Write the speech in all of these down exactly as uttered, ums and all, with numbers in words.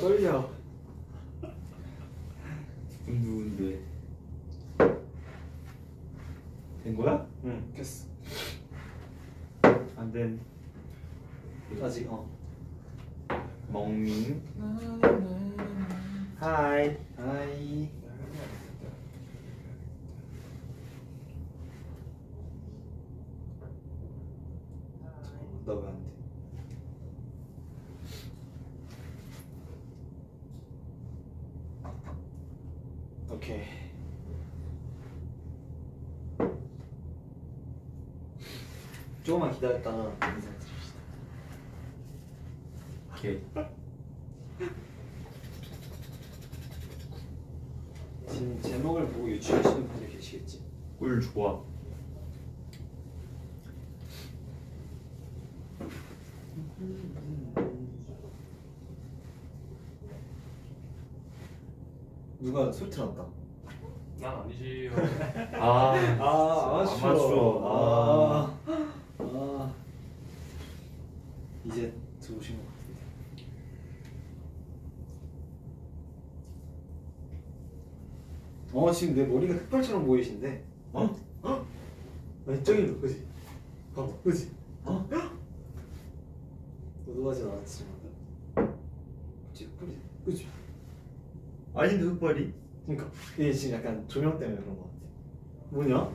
떨려. 누군데? 된 거야? 응, 됐어. 안 된. 아직 어. 멍밍. 하이. 하이. 나 왜 안 돼? 오케이. 조금만 기다렸다가 인사드립시다. 오케이. 지금 제목을 보고 유추하시는 분들 계시겠지? 꿀 좋아. 누가 소리 틀었다. 난 아니지. 아, 아, 아마추어. 아마추어. 아, 아. 이제 들어오신 것 같은데. 어, 지금 내 머리가 흑발처럼 보이신데. 어? 어? 아니 저기로, 그지? 봐봐, 그지? 어? 어두워진 않았지만. 그치, 그지? 그지? 아닌데 흑발이? 그러니까 이게 지금 약간 조명 때문에 그런 것 같아. 뭐냐?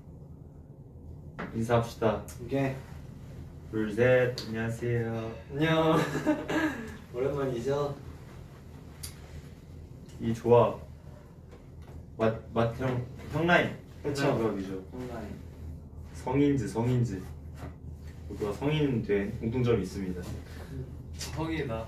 인사합시다. 오케이. 둘, 셋. 안녕하세요. 안녕. 오랜만이죠? 이 조합. 맛, 맛형 형라인. 그쵸. 조합이죠. 온라인. 성인지 성인지. 모두가 성인 된 공통점이 있습니다. 성이다.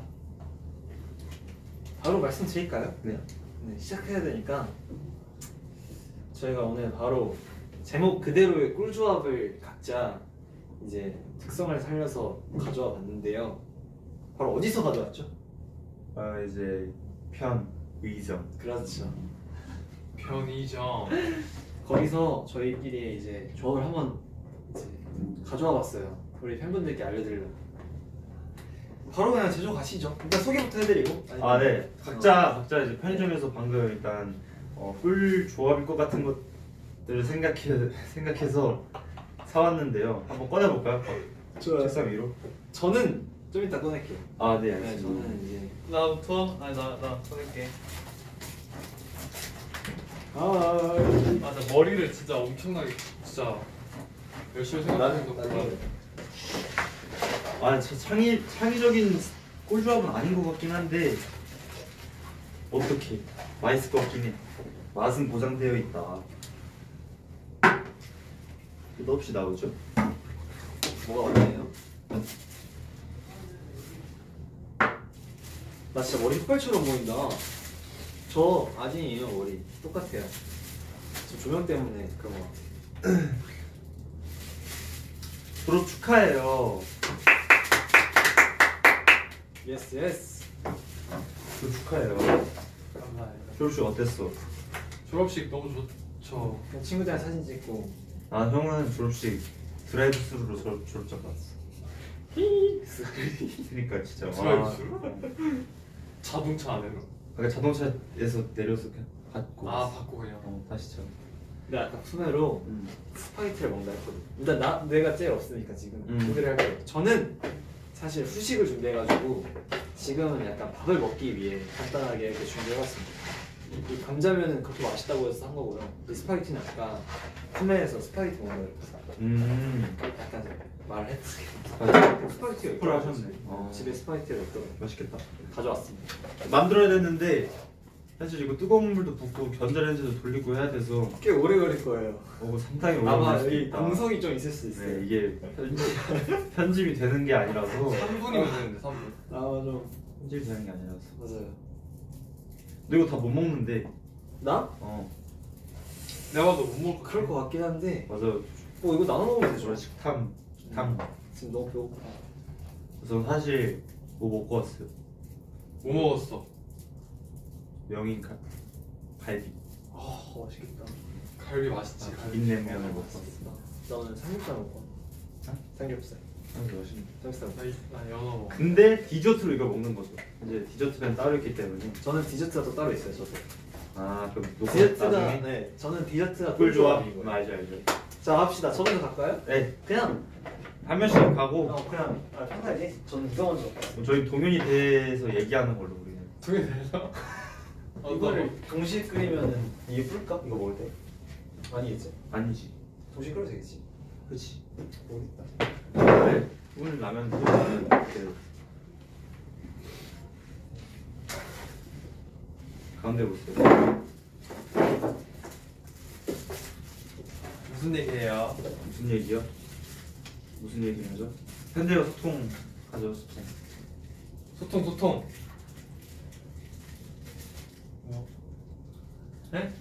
바로 말씀드릴까요? 네. 네, 시작해야 되니까 저희가 오늘 바로 제목 그대로의 꿀조합을 각자 이제 특성을 살려서 가져와 봤는데요. 바로 어디서 가져왔죠? 아 이제 편 의정. 그렇죠. 편의점. 거기서 저희끼리 이제 조합을 한번 이제 가져와 봤어요. 우리 팬분들께 알려드리려고. 바로 그냥 제조 가시죠. 일단 소개부터 해드리고. 아 네. 각자 어. 각자 이제 편의점에서 방금 일단 어, 꿀 조합일 것 같은 것들을 생각해 생각해서 사왔는데요. 한번 꺼내볼까요? 좋아요. 책상 위로. 저는 좀 이따 꺼낼게요. 아 네. 네, 알겠습니다. 저는 이제 나부터? 아니 나나 꺼낼게. 아, 아 나 머리를 진짜 엄청나게 진짜 열심히 생각해서 골라. 아, 저 창의 창의적인 꿀 조합은 아닌 것 같긴 한데 어떻게 맛있을 것 같긴 해. 맛은 보장되어 있다. 끝없이 나오죠. 뭐가 어디예요? 나 진짜 머리 흑발처럼 보인다. 저 아진이에요. 머리 똑같아요. 저 조명 때문에 그런 거 같아요. 졸업 축하해요. 예스 예스. 졸업 축하해요. 감사합니다. 졸업식 어땠어? 졸업식 너무 좋죠. 그냥 친구들이랑 사진 찍고. 아 형은 졸업식 드라이브 스루로 졸업, 졸업장 갔어. 그러니까 진짜 와. 드라이브 스루? 자동차 안에로? 아까 자동차에서 내려서 그냥 받고 아 받고 그냥. 어 다시 차. 근데 아까 후배로 음. 스파게티를 먹는다 했거든. 일단 나 내가 제일 없으니까 지금 음. 소개를 할게요. 저는 사실 후식을 준비해가지고 지금은 약간 밥을 먹기 위해 간단하게 이렇게 준비해봤습니다. 이 감자면은 그렇게 맛있다고 해서 한 거고요. 이 스파게티는 아까 판매에서 스파게티 먹는다 그랬어. 음. 약간 말했지. 스파게티. 스파게티가 스프를 있더라고요. 하셨네. 어. 집에 스파게티가 있더라고요. 맛있겠다. 가져왔습니다. 만들어야 되는데 사실 이거 뜨거운 물도 붓고 전자레인지도 돌리고 해야 돼서 꽤 오래 걸릴 거예요. 어, 상당히 오래 아마 걸릴 수도 이 있다. 공성이 좀 있을 수 있어요. 네, 이게 편집, 편집이 되는 게 아니라서 삼 분이면 되는데 삼 분. 아 맞아. 편집이 되는 게 아니라서. 맞아요. 근데 이거 다 못 먹는데. 나? 어 내가 봐도 못 먹을 것 그럴 것 같긴 한데. 맞아. 뭐 이거 나눠 먹으면 되죠. 저 식탐 식탐. 지금 너무 배고파. 그래서 사실 뭐 먹고 왔어요. 뭐 먹었어? 명인 갈 갈비. 아 맛있겠다. 갈비 맛있지. 아, 갈비. 비빔냉면을 어, 먹고 왔어. 맛있겠다. 나 오늘 삼겹살 먹고. 어? 삼겹살. 아주 맛있네. 짬뽕. 나, 이- 나 연어 먹어. 근데 디저트로 이거 먹는 거죠. 이제 디저트는 따로 있기 때문에. 저는 디저트가 또 따로 있어요. 저도. 아 그럼 녹화 디저트가 나중에 네, 저는 디저트가 꿀조합. 꿀조합인 음, 거예요. 알죠 알죠. 자 합시다. 저 먼저 갈까요? 네, 그냥 한 명씩 가고 어 그냥 아 편하게. 저는 이거 먼저 갈까요? 저희 동현이 대해서 얘기하는 걸로 우리는. 두개 되죠? 어, 이거를 동시에 끓이면은 이게 불까? 이거 먹을 때? 아니겠지? 아니지. 동시에 끓여도 되겠지? 그렇지. 모르겠다. 네. 오늘 라면 끓이면 그 가운데 보세요. 무슨 얘기해요? 무슨 얘기요? 무슨 얘기하죠? 팬들과 소통하죠 소통. 소통 소통. 뭐? 네?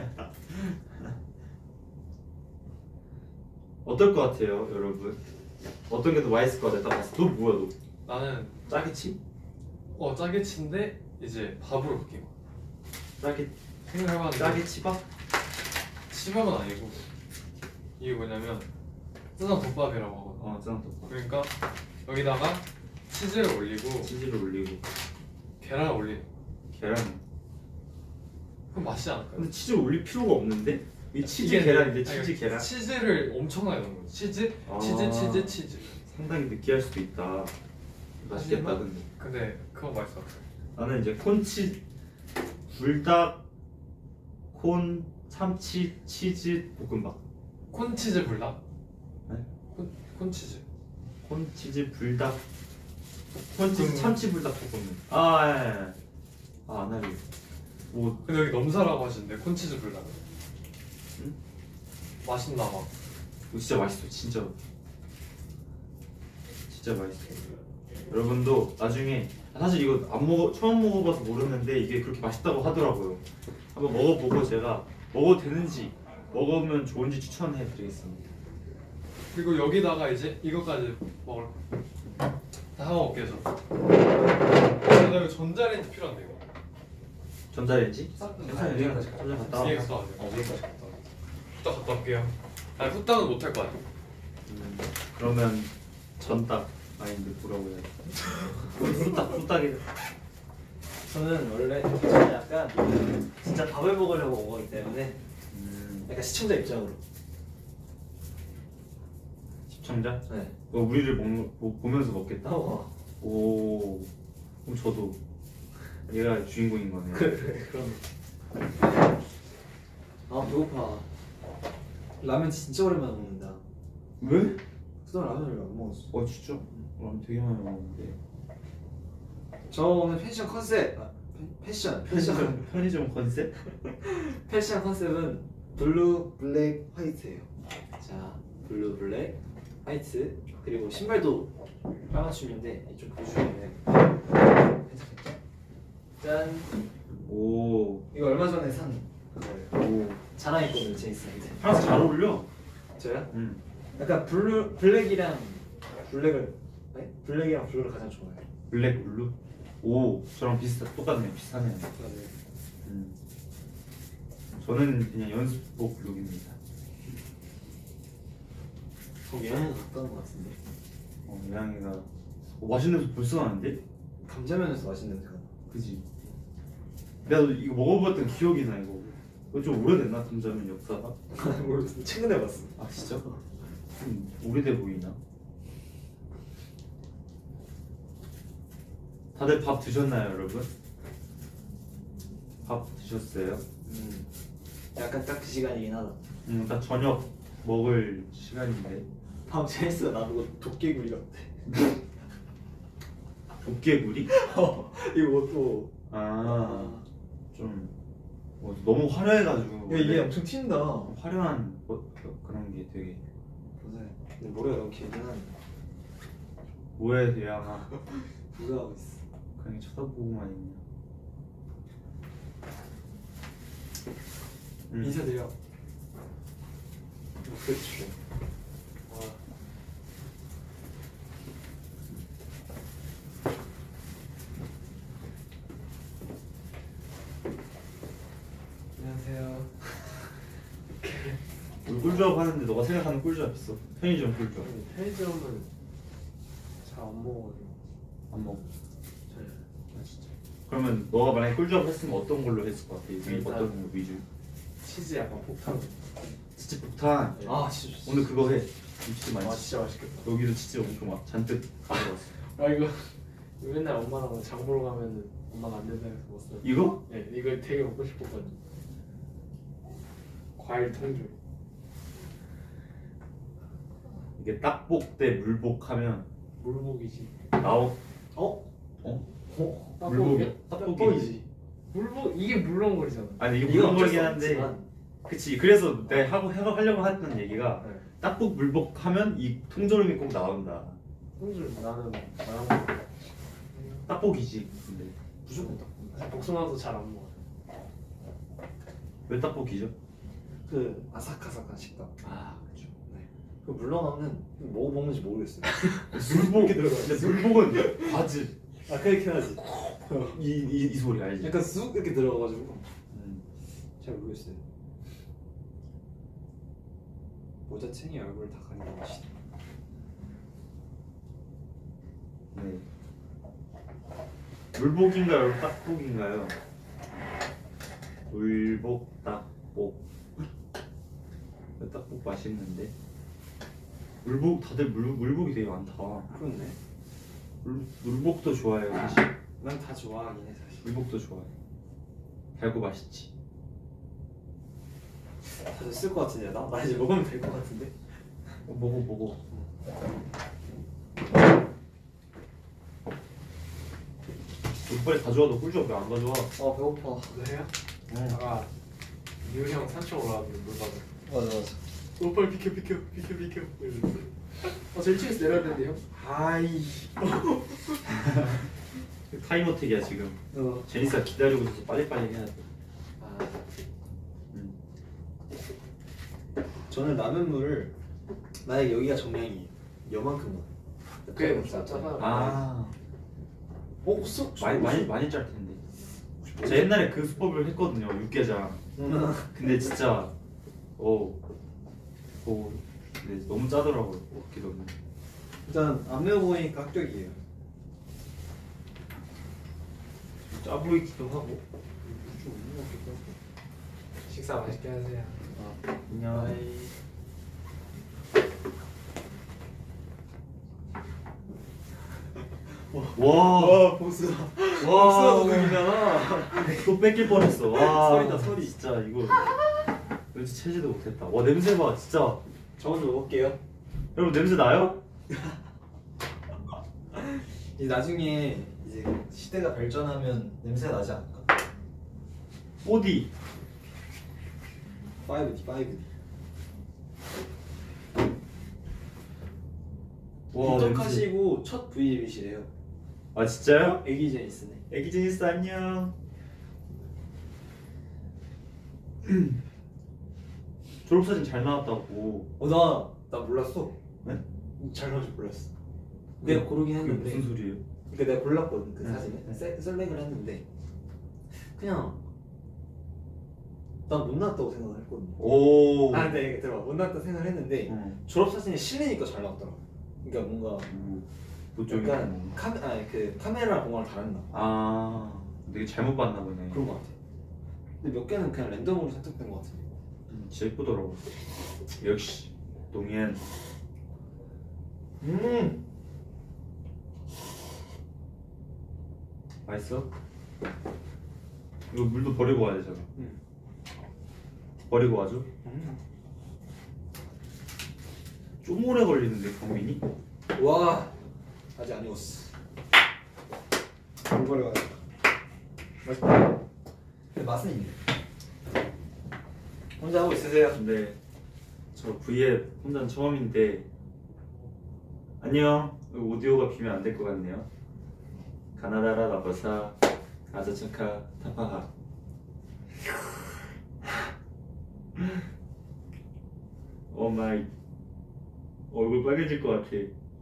어떨 것 같아요, 여러분? 어떤 게 더 맛있을 것 같아? 딱 봤어. 너 뭐야, 너? 나는 짜게치? 어 짜게치인데 이제 밥으로 바뀐 거야. 짜게 생각해봤는데 짜게치밥? 치밥은 아니고 이게 뭐냐면 짜장 덮밥이라고 하거든. 어, 짱떡밥. 그러니까 여기다가 치즈를 올리고 치즈를 올리고 계란을 올리는 거야. 계란. 그럼 맛있지 않을까요? 근데 치즈 올릴 필요가 없는데? 이 치즈 이게 계란인데 아니, 치즈 계란? 치즈를 엄청나게 넣는 거지. 치즈, 아. 치즈, 치즈, 치즈. 상당히 느끼할 수도 있다. 맛있겠다 하지만- 근데. 근데 그건 맛있어. 나는 이제 콘치 불닭 콘 참치 치즈 볶음밥. 콘치즈 불닭. 네? 콘 콘치즈. 콘치즈 불닭 콘치즈 음. 참치 불닭 볶음면. 아, 예, 예. 아, 안 할래. 뭐 근데 여기 넘사라고 하시는데 콘치즈 불닭. 응? 맛있나 봐. 이거 진짜 맛있어, 진짜. 진짜 맛있어. 여러분도 나중에 사실 이거 안 먹어 처음 먹어봐서 모르는데 이게 그렇게 맛있다고 하더라고요. 한번 먹어보고 제가 먹어도 되는지 먹으면 좋은지 추천해드리겠습니다. 그리고 여기다가 이제 이거까지 먹을 거야. 다 하고 먹게 해서. 나 이거 전자레인지 필요한데 이거. 전자레인지? 싹 괜찮아요. 가야 여기 돼. 전자 갔다 와. 위에 갔다 와야 돼. 어 여기까지 갔다. 후딱 갔다 올게요. 아니 후딱은 못 할 거 아니야. 음, 그러면 전딱 아닌데 뭐라고 해야 돼? 후딱 후딱이. 저는 원래 저는 약간 진짜 밥을 먹으려고 온 거기 때문에 음, 약간 시청자 입장으로. 시청자? 네. 어, 우리를 먹, 보- 보면서 먹겠다. 어. 오, 그럼 저도 얘가 주인공인 거네요. 그래 그래 그럼. 아 배고파. 라면 진짜 오랜만에 먹는다. 왜? 그동안 라면을 안 먹었어. 어 진짜? 라면 되게 많이 먹었는데. 저 오늘 패션 컨셉. 아, 패, 패션 패션 편의점 편의점 컨셉? 패션 컨셉은 블루, 블랙, 화이트예요. 자, 블루, 블랙, 화이트 그리고 신발도 빨맞춤인데 좀 보여주면 짠. 오, 이거 얼마 전에 산 거예요. 오. 자랑 입고 제이슨한테. 파란색 잘 어울려. 저요? 응. 약간 블루, 블랙이랑 블랙을 네? 블랙이랑 블루를 가장 좋아해요. 블랙 블루. 오, 저랑 비슷하 똑같네, 비슷하네요. 네. 음. 저는 그냥 연습복 룩입니다. 저 여행 갔다 온 것 같은데. 어, 고양이가 어, 맛있는 냄새 벌써 나는데? 감자면에서 맛있는 냄새가 나. 그지? 내가 이거 먹어봤던 기억이 나 이거. 이거 좀 오래됐나 감자면 역사가? 모르겠어. 최근에 봤어. 아 진짜? 좀 오래돼 보이나? 다들 밥 드셨나요, 여러분? 밥 드셨어요? 음. 약간 딱 그 시간이긴 하다. 음, 딱 저녁 먹을 시간인데. 다음 제이스가 나보고 도깨구리 같대. 도깨구리? 이거 또. 아, 좀 뭐, 너무 화려해가지고. 야, 이게 원래 엄청 튄다. 화려한 뭐, 그런 게 되게 맞아요. 근데 머리가 너무 길긴 한데. 뭐에 대한 부자하고 있어. 그냥 쳐다보고만 있냐. 음. 인사드려. 그렇죠. 와. 안녕하세요. 우리 꿀조합 하는데 너가 생각하는 꿀조합 있어? 편의점 꿀조합. 편의점은 잘 안 먹어가지고. 안 먹어. 잘. 아 진짜. 그러면 너가 만약에 꿀조합 했으면 어떤 걸로 했을 것 같아? 위, 일단- 어떤 거 위주? 치즈 약간 폭탄. 치즈 폭탄. 아 진짜. 좋지. 오늘 그거 해. 치즈 많이. 아 치 진짜 맛있겠다. 여기도 치즈 엄청 막 잔뜩 가져왔어. 아 이거 이거 맨날 엄마랑 장 보러 가면은 엄마가 안 된다 해서 못 사. 이거? 네 이거 되게 먹고 싶었거든요. 과일 통조. 이게 딱복 대 물복하면 물복이지. 나오. 어? 어? 어? 물복이야? 떡볶이? 떡볶이지. 떡볶이지. 물복 이게 물렁거리잖아. 아니 이게 이건 물렁거리긴 어쩔 수 한데. 없지만. 그치. 그래서 내가 하고 해- 하려고 했던 얘기가 네. 딱복 물복하면 이 통조림이 꼭 나온다. 통조 나는 나랑 딱복이지. 근데 무조건 떡볶이. 복숭아도 잘 안 먹어. 왜 딱복이죠? 그 아삭아삭한 식감. 아 그렇죠. 네. 그 물렁하면 뭐 먹는지 모르겠어요. 물복. 이렇게 들어가. 근데 물복은 바지. 아 그렇긴 하지. 이, 이, 이 소리 알지? 약간 쑥 이렇게 들어가가지고 음. 잘 모르겠어요. 모자챙이 얼굴 다 가리고 계시네. 네. 물복인가요? 딱복인가요? 물복 딱복. 딱복 맛있는데. 물복 다들 물 물복이 되게 많다. 그렇네. 물 물복도 좋아해요 사실. 난 다 좋아하긴 해 사실. 물복도 좋아해. 달고 맛있지. 다 됐을 것 같은데 나? 나 이제 먹으면 될 것 같은데? 어, 먹어 먹어. 빨리 가져와도 꿀조합 왜안 가져와? 아 배고파. 그래요? 응. 아까 유리 형 산책 올라왔는데 물 받아. 맞아 맞아. 어 빨리 비켜 비켜 비켜 비켜. 이러면서. 어 저 일 층에서 내려야 되는데요? 아이. 타임어택이야 지금. 어. 제니스가 기다리고 있어서 빨리빨리 해야 돼. 아 응. 저는 라면물을 만약에 여기가 정량이 요만큼만. 꽤 짜잖아. 아 어 쑥. 많이 많이 많이 짤 텐데. 제가 옛날에 그 수법을 했거든요 육개장. 음. 근데 진짜 어, 어, 근데 너무 짜더라고요 먹기 너무. 일단 안 매워 보이니까 합격이에요. 짜 보이기도 하고. 좀 없는 것 같기도 하고. 식사 맛있게 하세요. 아, 안녕. 와, 보스다. 와, 보스이잖아. 또 뺏길 뻔했어. 와, 설이다, 설이. 진짜 이거 왠지 채지도 못했다. 와, 냄새 봐, 진짜. 저 먼저 먹을게요. 여러분 냄새 나요? 이 나중에 이제 시대가 발전하면 냄새가 나지 않을까? 어디? 파이브 디 파이브 디. 와, 냄새. 입덕하시고 첫 브이앱이시래요. 아 진짜요? 애기 제니스네. 애기 제니스 안녕. 졸업사진 잘 나왔다고. 어나 나 몰랐어. 네? 잘 나올 줄 몰랐어. 내가 고르긴 그게 했는데. 무슨 소리예요? 그러니까 내가 골랐거든 그 네. 사진을. 네. 셀- 셀렉을 했는데 그냥 난 못 나왔다고 생각을 했거든. 오. 아 근데 들어봐 못 나왔다 생각을 했는데 어. 졸업 사진이 실리니까 잘 나왔더라고. 그러니까 뭔가 그쪽이. 약간 카메 아니 그 카메라 공간을 달았나 봐. 아, 되게 잘못 봤나 보네. 그런 거 같아. 근데 몇 개는 그냥 랜덤으로 선택된 거 같은데. 음, 진짜 예쁘더라고. 역시 동현. 음. 맛있어? 이거 물도 버리고 와야 되잖아. 음. 버리고 와줘? 음. 좀 오래 걸리는데 경민이? 와 아직 안 익었어. 물버려 가지고. 맛있다. 근데 맛은 있네. 혼자 하고 있으세요? 근데 저 V앱 혼자는 처음인데 안녕. 오디오가 비면 안 될 것 같네요. 가나다라 나버사 아자차카 타파하. 오 마이. 얼굴 빨개질 것 같아.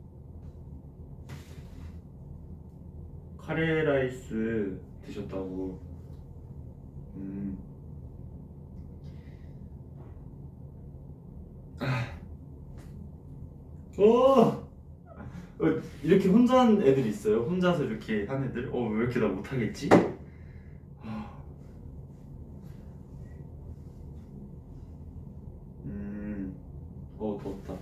카레 라이스 드셨다고. 음. 아. 오! 어, 이렇게 혼자 하는 애들이 있어요. 혼자서 이렇게 하는 애들. 어, 왜 이렇게 나 못하겠지? 음, 어 덥다.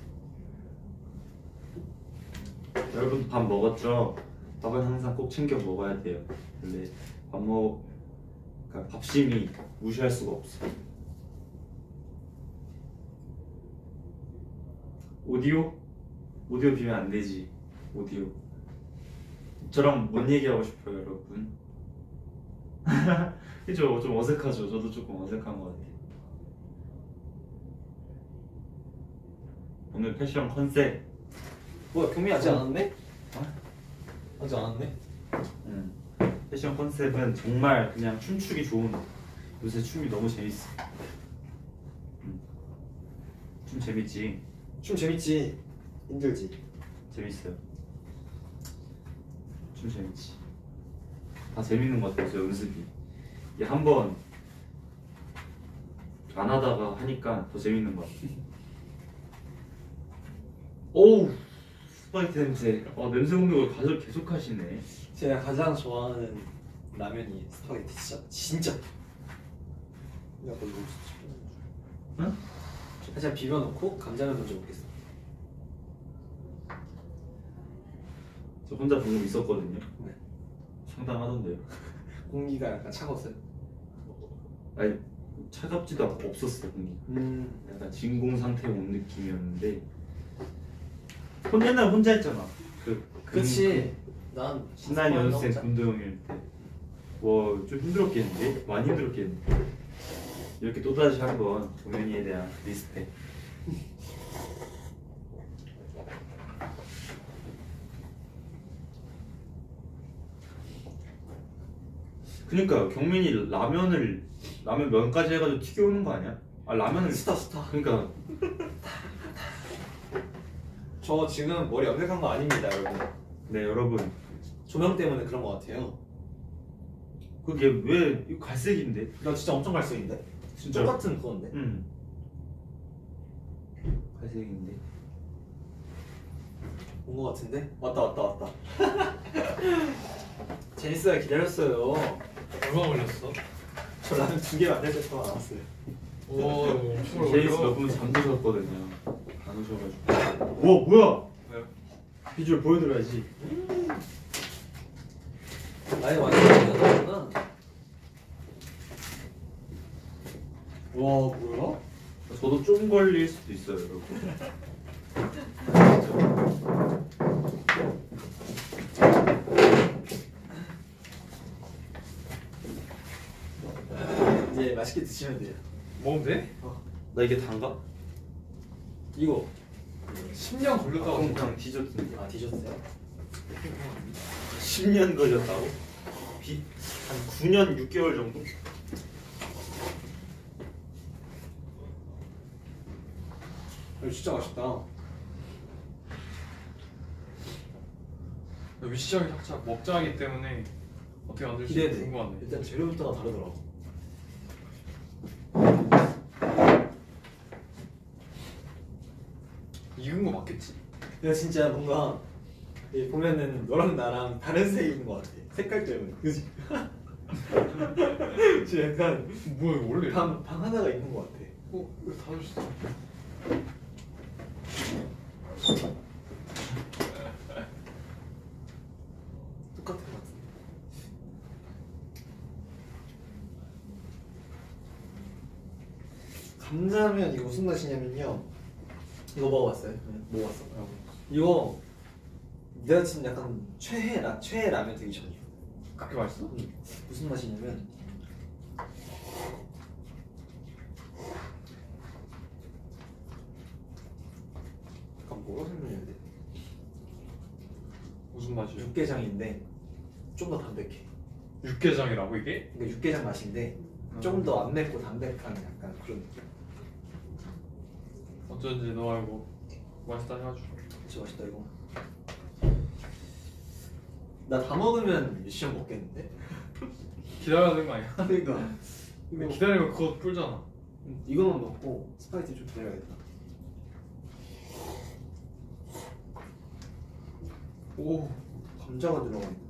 여러분 밥 먹었죠? 밥은 항상 꼭 챙겨 먹어야 돼요. 근데 밥 먹, 그러니까 밥심이 무시할 수가 없어. 오디오? 오디오 비면 안 되지. 오디오. 저랑 뭔 얘기하고 싶어요, 여러분? 그죠? 좀 어색하죠? 저도 조금 어색한 것 같아요. 오늘 패션 컨셉. 뭐야 경미 아직 안 왔네? 아직 안 왔네? 음. 패션 컨셉은 정말 그냥 춤추기 좋은. 요새 춤이 너무 재밌어. 음. 춤 재밌지? 춤 재밌지. 힘들지. 재밌어요. 춤 재밌지. 다 재밌는 것 같아요, 저 연습이. 이게 한번 안 하다가 하니까 더 재밌는 것 같아요. 오우! 스파이트 냄새. 아, 냄새 공격을 가져 계속 하시네. 제가 가장 좋아하는 라면이 스파게티. 진짜 진짜. 약간 이거 응? 살짝 비벼놓고 감자면 먼저 먹겠어. 저 혼자 방금 있었거든요. 네. 상당하던데요. 공기가 약간 차가웠어요. 아니, 차갑지도 않고 없었어, 공기. 음. 약간 진공 상태에 온 느낌이었는데. 혼 옛날 혼자 했잖아. 그 그치. 난 신나는 연습생 군도형일 때. 와, 좀 힘들었겠는데? 많이 힘들었겠는데? 이렇게 또다시 한번 동현이에 대한 리스펙. 그러니까 경민이 라면을 라면 면까지 해가지고 튀겨오는 거 아니야? 아 라면을 스타 스타. 그러니까 저 지금 머리 염색한 거 아닙니다, 여러분. 네 여러분 조명 때문에 그런 거 같아요. 그게 왜 이거 갈색인데? 나 진짜 엄청 갈색인데? 진짜 똑같은 그건데? 응 갈색인데 온 거 같은데? 왔다 왔다 왔다. 제니스가 기다렸어요. 얼마 걸렸어? 저 라면 두 개 만들 때 동안 나왔어요. 오 엄청 제이스 걸려. 몇분 잠드셨거든요. 안 오셔가지고. 와 뭐야? 네. 비주얼 보여드려야지. 아니 완전 기다렸구나. 와 뭐야? 저도 좀 걸릴 수도 있어요, 여러분. 이제 맛있게 드시면 돼요. 먹으면 돼? 나 이게 단가? 이거 십 년 걸렸다고. 그럼 그냥 디저트인데. 아 디저트요? 십 년 걸렸다고? 비, 한 구 년 육 개월 정도? 이거 진짜 맛있다. 위시장이 살짝 먹자하기 때문에 어떻게 만들지 기대돼. 궁금하네. 일단 재료부터가 다르더라고. 익은 거 맞겠지? 내가 진짜 뭔가 이 보면은 너랑 나랑 다른 색인 것 같아. 색깔 때문에. 그지? 지금 약간 뭐야 이거 원래? 방, 방 하나가 있는 것 같아. 어? 이거 다 줬어. 똑같은 것 같은데. 감자면 이거 무슨 맛이냐면요. 이거 먹어봤어요? 네, 먹어봤어. 이거 내가 지금 약간 최애 라 최애 라면 되기 전이야. 그렇게 맛있어? 응. 무슨 맛이냐면 약간 뭐가 설명해야 돼? 무슨 맛이야? 육개장인데 좀 더 담백해. 육개장이라고 이게? 그러니까 육개장 맛인데 조금 더 안 맵고 담백한 약간 그런 느낌. 어쩐지 너 알고 맛있다 해가지고. 진짜 맛있다 이거. 나 다 먹으면 미션 먹겠는데? 기다려야 되는 거 아니야? 그러니까 근데 기다리면 그거 뿔잖아. 이거만 먹고 스파게티 좀 기다려야겠다. 오. 감자가 들어가 있네.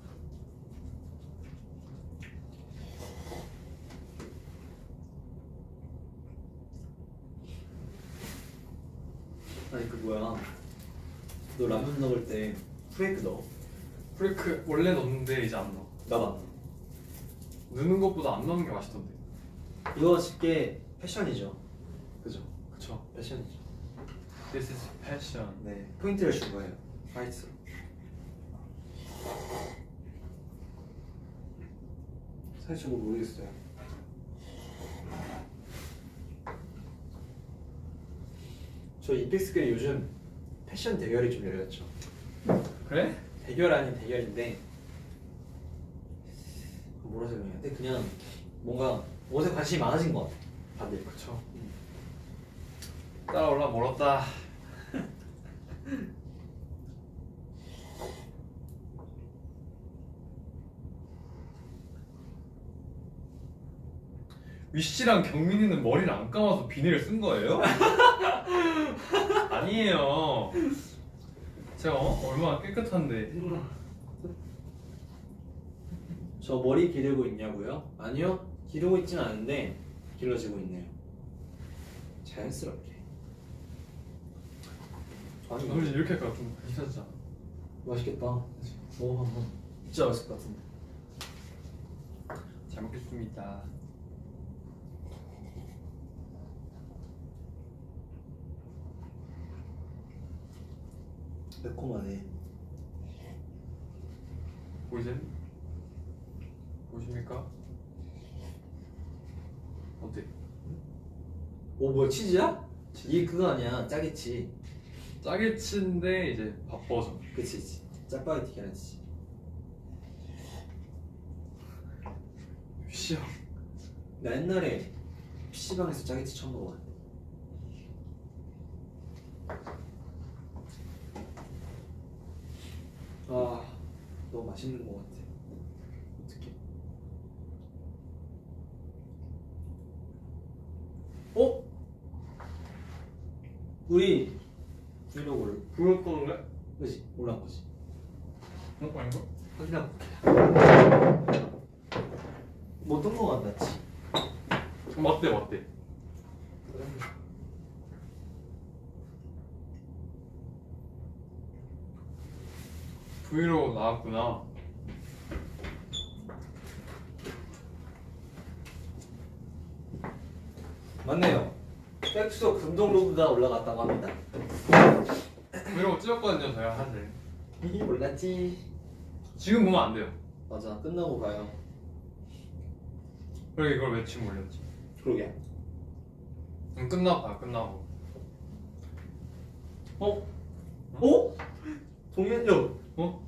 아니 그 뭐야? 너 라면 넣을 때 프레이크 넣어? 프레이크 원래 넣는데 이제 안 넣어. 나도 안 넣어. 넣는 것보다 안 넣는 게 맛있던데. 이거 쉽게 패션이죠. 그죠? 그쵸. 패션이죠. This is passion. 네, 포인트를 준 거예요. 화이트로. 사실 저도 모르겠어요. 저 이픽스계 요즘 패션 대결이 좀 열렸죠. 그래? 대결 아닌 대결인데 뭐라 설명해야 돼? 그냥 뭔가 옷에 관심이 많아진 것 같아. 다들. 그쵸. 따라올라 멀었다. 위씨랑 경민이는 머리를 안 감아서 비닐을 쓴 거예요? 아니에요. 제가 어? 얼마나 깨끗한데. 저 머리 기르고 있냐고요? 아니요, 기르고 있진 않은데 길러지고 있네요. 자연스럽게. 아니 솔직히 이렇게 할까 좀 괜찮잖아. 맛있겠다. 먹어 한번. 진짜 맛있을 것 같은데. 잘 먹겠습니다. 매콤하네. 보이세요? 보이십니까? 어때? 오 뭐야, 치즈야? 이게 그거 아니야, 짜게치. 짜게치인데 이제 밥 버전. 그치 그치. 짜파게티 계란치즈. 위씨 형. 나 옛날에 피시방에서 짜게치 처음 먹어봤는데. 아 너무 맛있는 것 같아. 어떡해. 어? 우리 브이로그를 부를 건데? 그지? 올라온 거지. 어? 아닌가? 확인하고 볼게. 뭐 어떤 거 같았지? 맞대 맞대. 브이로그 나왔구나. 맞네요. 백투더 금동로드가 올라갔다고 합니다. 브이로그 찍었거든요 제가 사실. 몰랐지. 지금 보면 안 돼요. 맞아, 끝나고 봐요. 그래 이걸 왜 지금 올렸지? 그러게. 응, 끝나고 봐요 끝나고. 어? 어? 동현이 형. 어?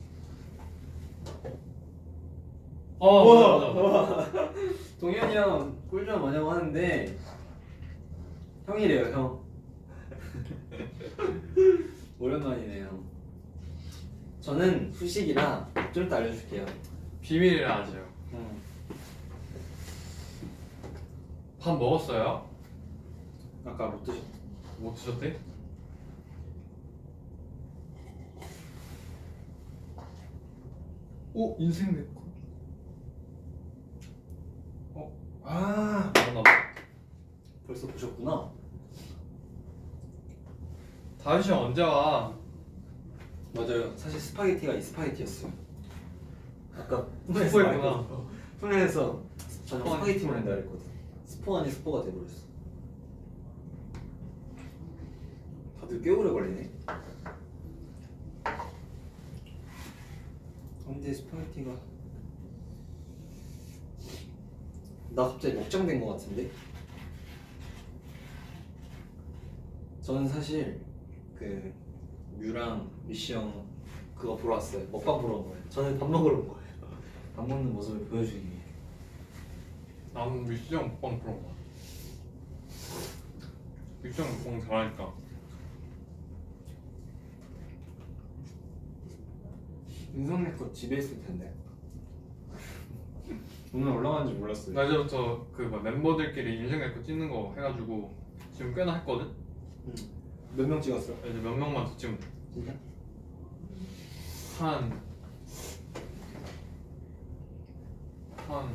어 맞아 맞아. 와. 동현이 형 꿀잠 뭐냐고 하는데 형이래요, 형. 오랜만이네요. 저는 후식이라 좀 이따 알려줄게요. 비밀이라 하죠. 응. 밥 먹었어요? 아까 못 드셨. 뭐 드셨대? 오 인생 내 거. 어? 아, 맞나 봐. 벌써 보셨구나. 다윗이 형 언제 와? 맞아요. 사실 스파게티가 이 스파게티였어요. 아까 스포했구나. 플랜에서 저녁 스포 스파게티 아니 먹는다 그랬거든. 스포 아니 스포가 돼버렸어. 다들 꽤 오래 걸리네. 근데 스파게티가 나 갑자기 먹장된 것 같은데? 저는 사실 그 뮤랑 미시 형 그거 보러 왔어요. 먹방 보러 온 거예요. 저는 밥 먹으러 온 거예요. 밥 먹는 모습을 보여주기 위해. 나는 미씨 형 먹방 보러 가. 미씨 형 먹방 잘하니까. 윤성래 거 집에 있을 텐데. 오늘 올라가는지 몰랐어요. 나 이제부터 그 뭐 멤버들끼리 인생 내 거 찍는 거 해가지고 지금 꽤나 했거든? 몇 명 찍었어? 이제 몇 명만 더 찍으면 돼. 진짜? 한, 한,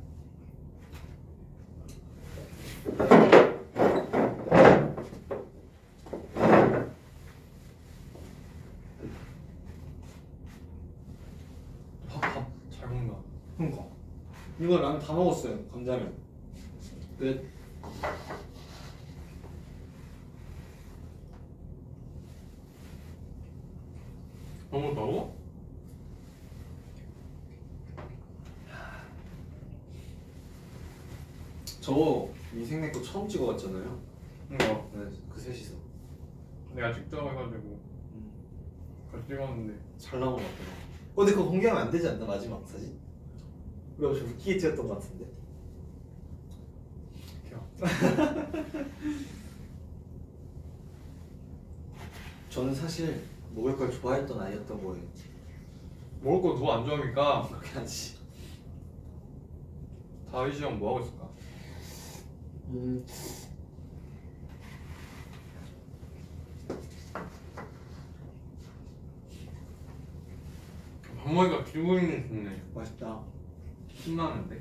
밥, 밥 잘 먹나? 그러니까 이거 라면 다 먹었어요. 감자면 끝. 먹었다고? 저 인생 내거 처음 찍어봤잖아요. 이거 네, 그 셋이서 내가 직접 해가지고 음, 같이 찍었는데 잘 나온 것 같아요. 어, 근데 그거 공개하면 안 되지 않나 마지막 사진? 우리가 좀 웃기게 찍었던 것 같은데. 저는 사실 먹을 걸 좋아했던 아이였던 거예요. 먹을 거 누가 안 좋아합니까? 그렇게 하지. 다윗이 형 뭐 하고 있을까? 음. 밥 먹으니까 기분이 좋네. 맛있다. 신나는데?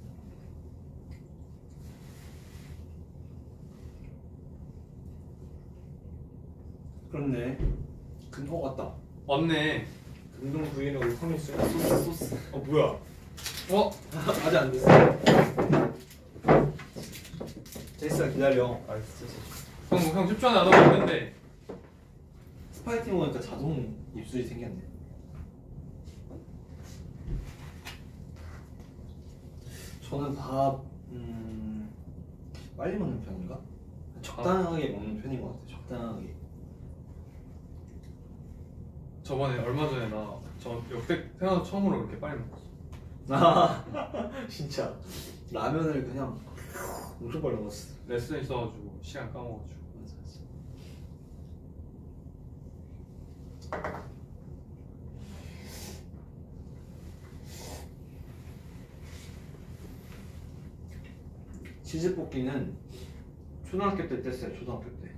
그렇네. 근호 같다. 맞네. 금동 부위라고 커미스 소스 소스. 어 뭐야? 어? 아직 안 됐어. 제이스야 기다려. 알았어. 형, 형 십 초 안에 안 하면 안 된대. 스파이팅 먹으니까 자동 입술이 생겼네. 저는 밥 음, 빨리 먹는 편인가? 적당하게 먹는 편인 것 같아요. 적당하게. 저번에 얼마 전에 나 저 역대 태어나서 처음으로 그렇게 빨리 먹었어. 아 진짜 라면을 그냥 엄청 빨리 먹었어. 레슨 있어가지고 시간 까먹어가지고. 치즈볶이는 초등학교 때 뗐어요. 초등학교 때.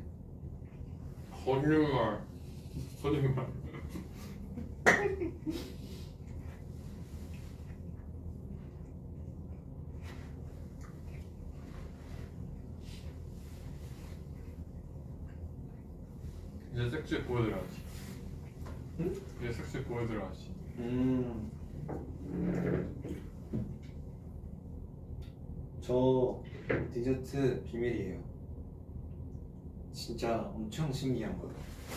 거짓말. 거짓말. 이제 섹시 보여드려야지. 응? 이제 섹시 보여드려야지. 음. 저 디저트 비밀이에요. 진짜 엄청 신기한 거예요.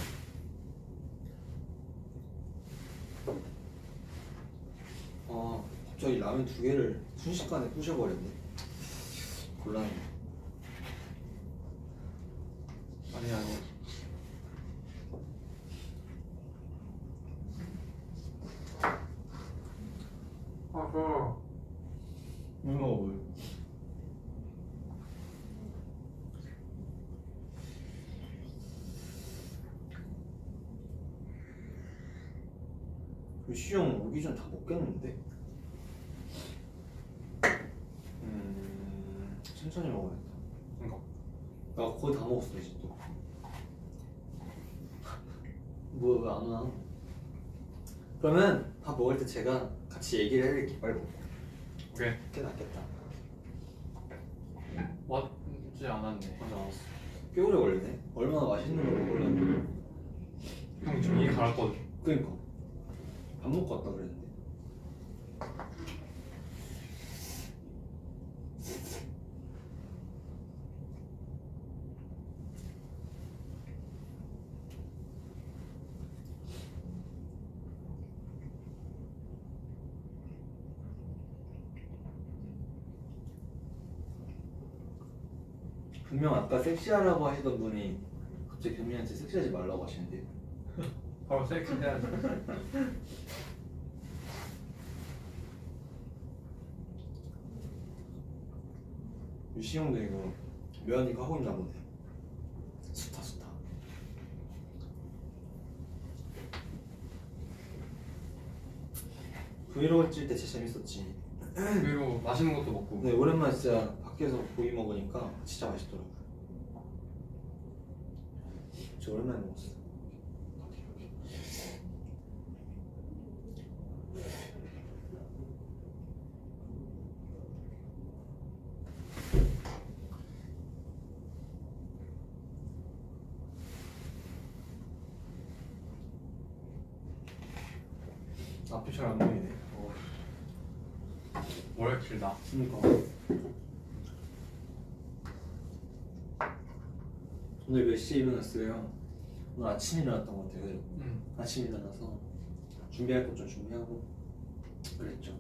아 갑자기 라면 두 개를 순식간에 부셔버렸네. 곤란해. 아니 아니. 아까 물 먹어 물. 시영 오기 전 다 먹겠는데? 음 천천히 먹어야겠다. 이거. 나 거의 다 먹었어 이제 또. 뭐 왜 안 와? 그러면 밥 먹을 때 제가 같이 얘기를 해드릴게. 빨리 먹고. 오케이. 그게 낫겠다. 맞지 않았네. 맞아 알았어. 꽤 오래 걸리네. 얼마나 맛있는 걸 먹으려면. 형 지금 이 갈았거든. 그니까 밥 먹고 왔다 그랬는데. 분명 아까 섹시하라고 하시던 분이 갑자기 경민한테 섹시하지 말라고 하시는데. 바로 섹시 해야지. 유시 형도 이거 묘하니까 하고 있나 보네. 수타 수타. 브이로그 찍을 때 진짜 재밌었지. 그리고 맛있는 것도 먹고. 근데 오랜만에 진짜 밖에서 고기 먹으니까 진짜 맛있더라고. 진짜 오랜만에 먹었어. 앞이 잘 안 보이네. 어. 머리가 길다. 그러니까. 오늘 몇 시에 일어났어요? 오늘 아침에 일어났던 것 같아요. 응. 아침에 일어나서 준비할 것 좀 준비하고 그랬죠.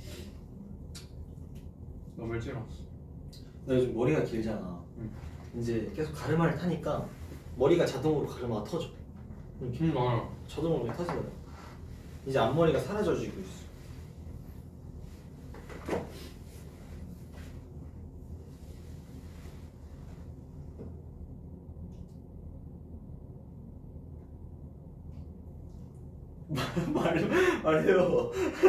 너무 일찍 일어났어. 나 요즘 머리가 길잖아. 응. 이제 계속 가르마를 타니까 머리가 자동으로 가르마가 터져. 이렇게 응 맞아. 자동으로 그냥 터지거든. 이제 앞머리가 사라져지고 있어. 말 말해요.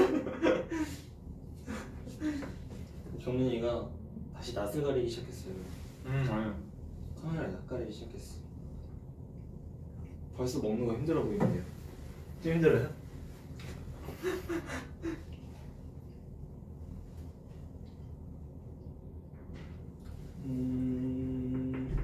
경민이가 다시 낯을 가리기 시작했어요. 응 아니야. 카메라에 낯 가리기 시작했어. 벌써 먹는 거 힘들어 보이는데요. 좀 힘들어요? 음...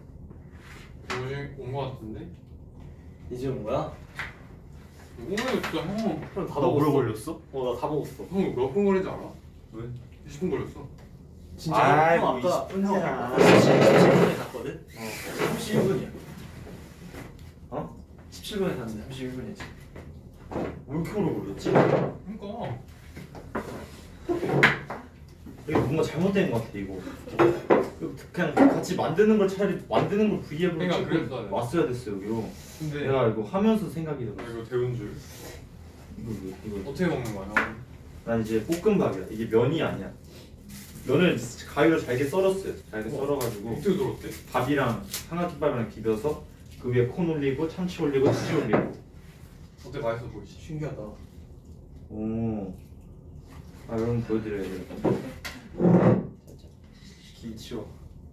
오늘 온거 같은데? 이제 온 거야? 오늘 진짜 형. 그럼 다 나 오래 먹었어? 걸렸어? 어, 나 다 먹었어. 형 몇 분 걸린지 알아? 왜? 이십 분 걸렸어. 진짜 아이, 형 뭐 아까 이십 분이야. 십칠 분에 갔거든? 어. 삼십일 분이야. 어? 십칠 분에 갔는데 삼십일 분이지. 왜 이렇게 오래 걸렸지? 그러니까. 이거 뭔가 잘못된 것 같아 이거. 이거 그냥 같이 만드는 걸 차라리 만드는 걸 브이앱으로 그러니까 찍고 그랬어야 돼. 왔어야 됐어 여기로. 근데 내가 이거 하면서 생각이 아, 들었어. 이거 데운 줄. 이거 이거 이거. 어떻게 먹는 거야 형? 난 이제 볶음밥이야. 이게 면이 아니야. 면을 가위로 잘게 썰었어요. 잘게 썰어가지고 어떻게 들었대? 밥이랑 삼각김밥이랑 비벼서 그 위에 콘 올리고 참치 올리고 치즈 올리고. 어때 맛있어 보이지? 신기하다. 오. 아 여러분 보여드려야 돼요. 살짝. 김치워.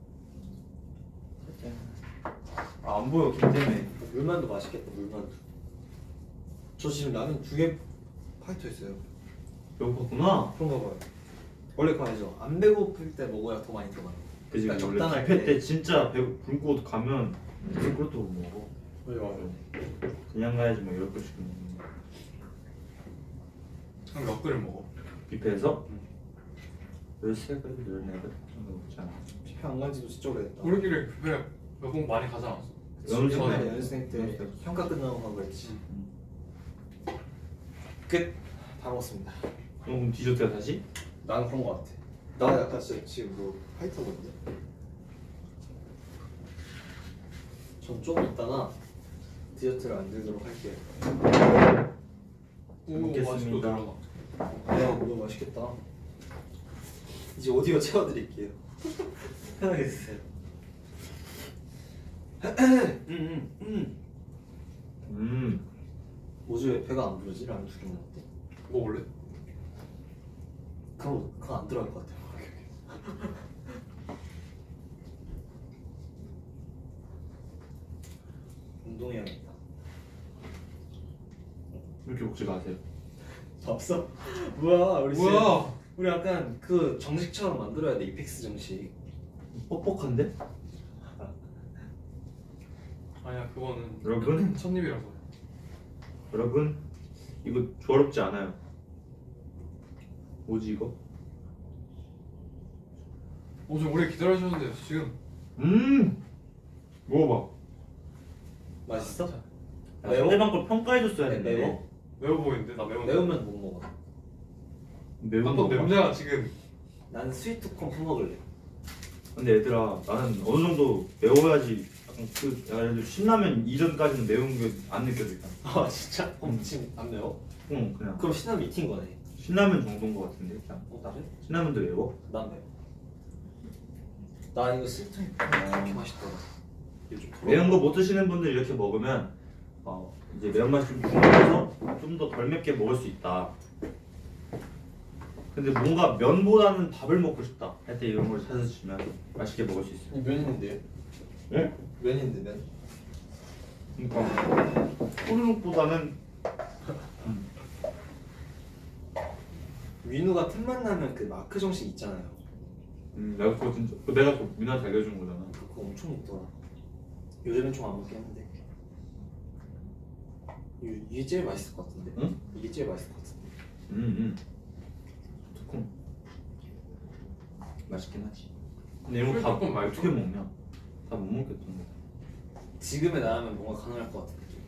살짝. 아, 안 보여 김 때문에. 물만두 맛있겠다. 물만두. 저 지금 라면 두 개 파이터 있어요. 배고팠구나. 그런가 봐요. 원래 그거 알죠? 안 배고플 때 먹어야 더 많이 들어가요. 그지 그러니까 원래 적당할 뷔페 때. 때 진짜 배 굶고 가면 무슨 것도 못 먹어. 맞아 맞아. 그냥 가야지 뭐 이럴 것씩 먹는 거. 형 몇 그릇 먹어? 뷔페에서 열세 그릇 열네 그릇 정도 먹잖아. 피피 안 간지도 진짜 오래됐다. 우리끼리 뷔페 몇번 많이 가지 않았어? 연습 옛날에 때. 연습생 때 연습 때. 평가 끝나고 간 거였지. 응. 끝. 다 먹었습니다. 그럼 그럼 디저트야 다시? 나는 그런 거 같아. 나 약간 진짜 지금 뭐 파이터거든요. 전 조금 있다가 디저트를 안 들도록 할게요. 오 먹겠습니다. 맛있게 들어가. 야, 너무 맛있겠다. 이제 오디오 채워드릴게요. 편하게 드세요. 음, 음. 음. 어제 왜 배가 안 부르지? 라면 두개 먹었대. 먹을래? 그거 그거 안 들어갈 것 같아요. 운동해야겠다. 이렇게 먹지 마세요. 없어? 뭐야 우리 진짜- 뭐야? 우리 약간 그 정식처럼 만들어야 돼. 이펙스 정식. 뻑뻑한데? 아니야 그거는 여러분? 첫입이라서. 여러분 이거 조화롭지 않아요. 뭐지 이거? 어제 오래 기다려주셨는데 지금. 음. 먹어봐. 맛있어? 야, 매워? 상대방 걸 평가해줬어야 네, 했는데. 매워? 매워 보이는데 나 매운. 매우면 못 먹어. 매운 아까 거. 냄새가 지금. 나는 스위트콘 퍼먹을래. 근데 얘들아 나는 어느 정도 매워야지. 약간 그 예를 들어 신라면 이전까지는 매운 게 안 느껴지잖아. 아 진짜? 어, 음. 지금 안 매워? 응 그냥 그럼 신라면 미팅 거네. 신라면 정도인 거 같은데. 그냥. 어 나를? 신라면도 매워? 난 매워. 나 이거 스위트콘 그렇게 맛있더라. 이거 좀 더러워. 매운 거 못 드시는 분들 이렇게 먹으면 어, 이제 매운맛이 좀 중간해서 좀 더 덜 맵게 먹을 수 있다. 근데 뭔가 면보다는 밥을 먹고 싶다 할 때 이런 걸 찾아주시면 맛있게 먹을 수 있어요. 이 면인데요? 예? 면인데 면? 그러니까 호루룩보다는 음. 민우가 틈만 나면 그 마크 정식 있잖아요. 음, 내가 그거 진짜 그거 내가 그 민한테 알려준 거잖아. 그거 엄청 있더라. 요즘엔 좀 안 먹긴 한데. 이- 이게 제일 맛있을 것 같은데? 응? 이게 제일 맛있을 것 같은데. 음, 음. 조금 맛있긴 하지. 근데 이런 거다 조금 말고. 어떻게 먹냐? 다 못 먹겠던 거. 지금의 나라면 뭔가 가능할 것 같은 느낌.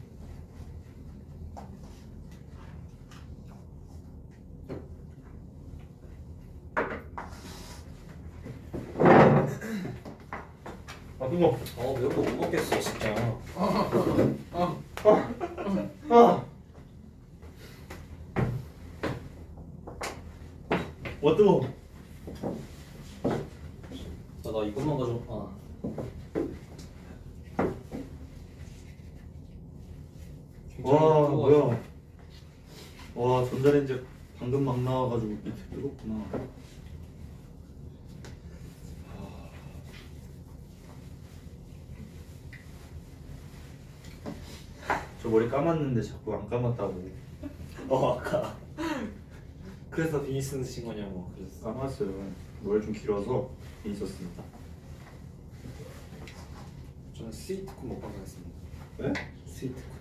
아 뜨거. 어 매운 거 못 먹겠어 진짜. 아. 와 뜨거. 나, 나 이것만 가져. 아. 와 뭐야? 와 전자레인지 방금 막 나와가지고 밑에 뜨겁구나. 저 머리 감았는데 자꾸 안 감았다고. 어 아까. 그래서 비니 쓰는 신 거냐고 그랬어. 감았어요. 머리 좀 길어서 있었습니다. 저는 스위트콘 먹방 하겠습니다. 네? 스위트콘.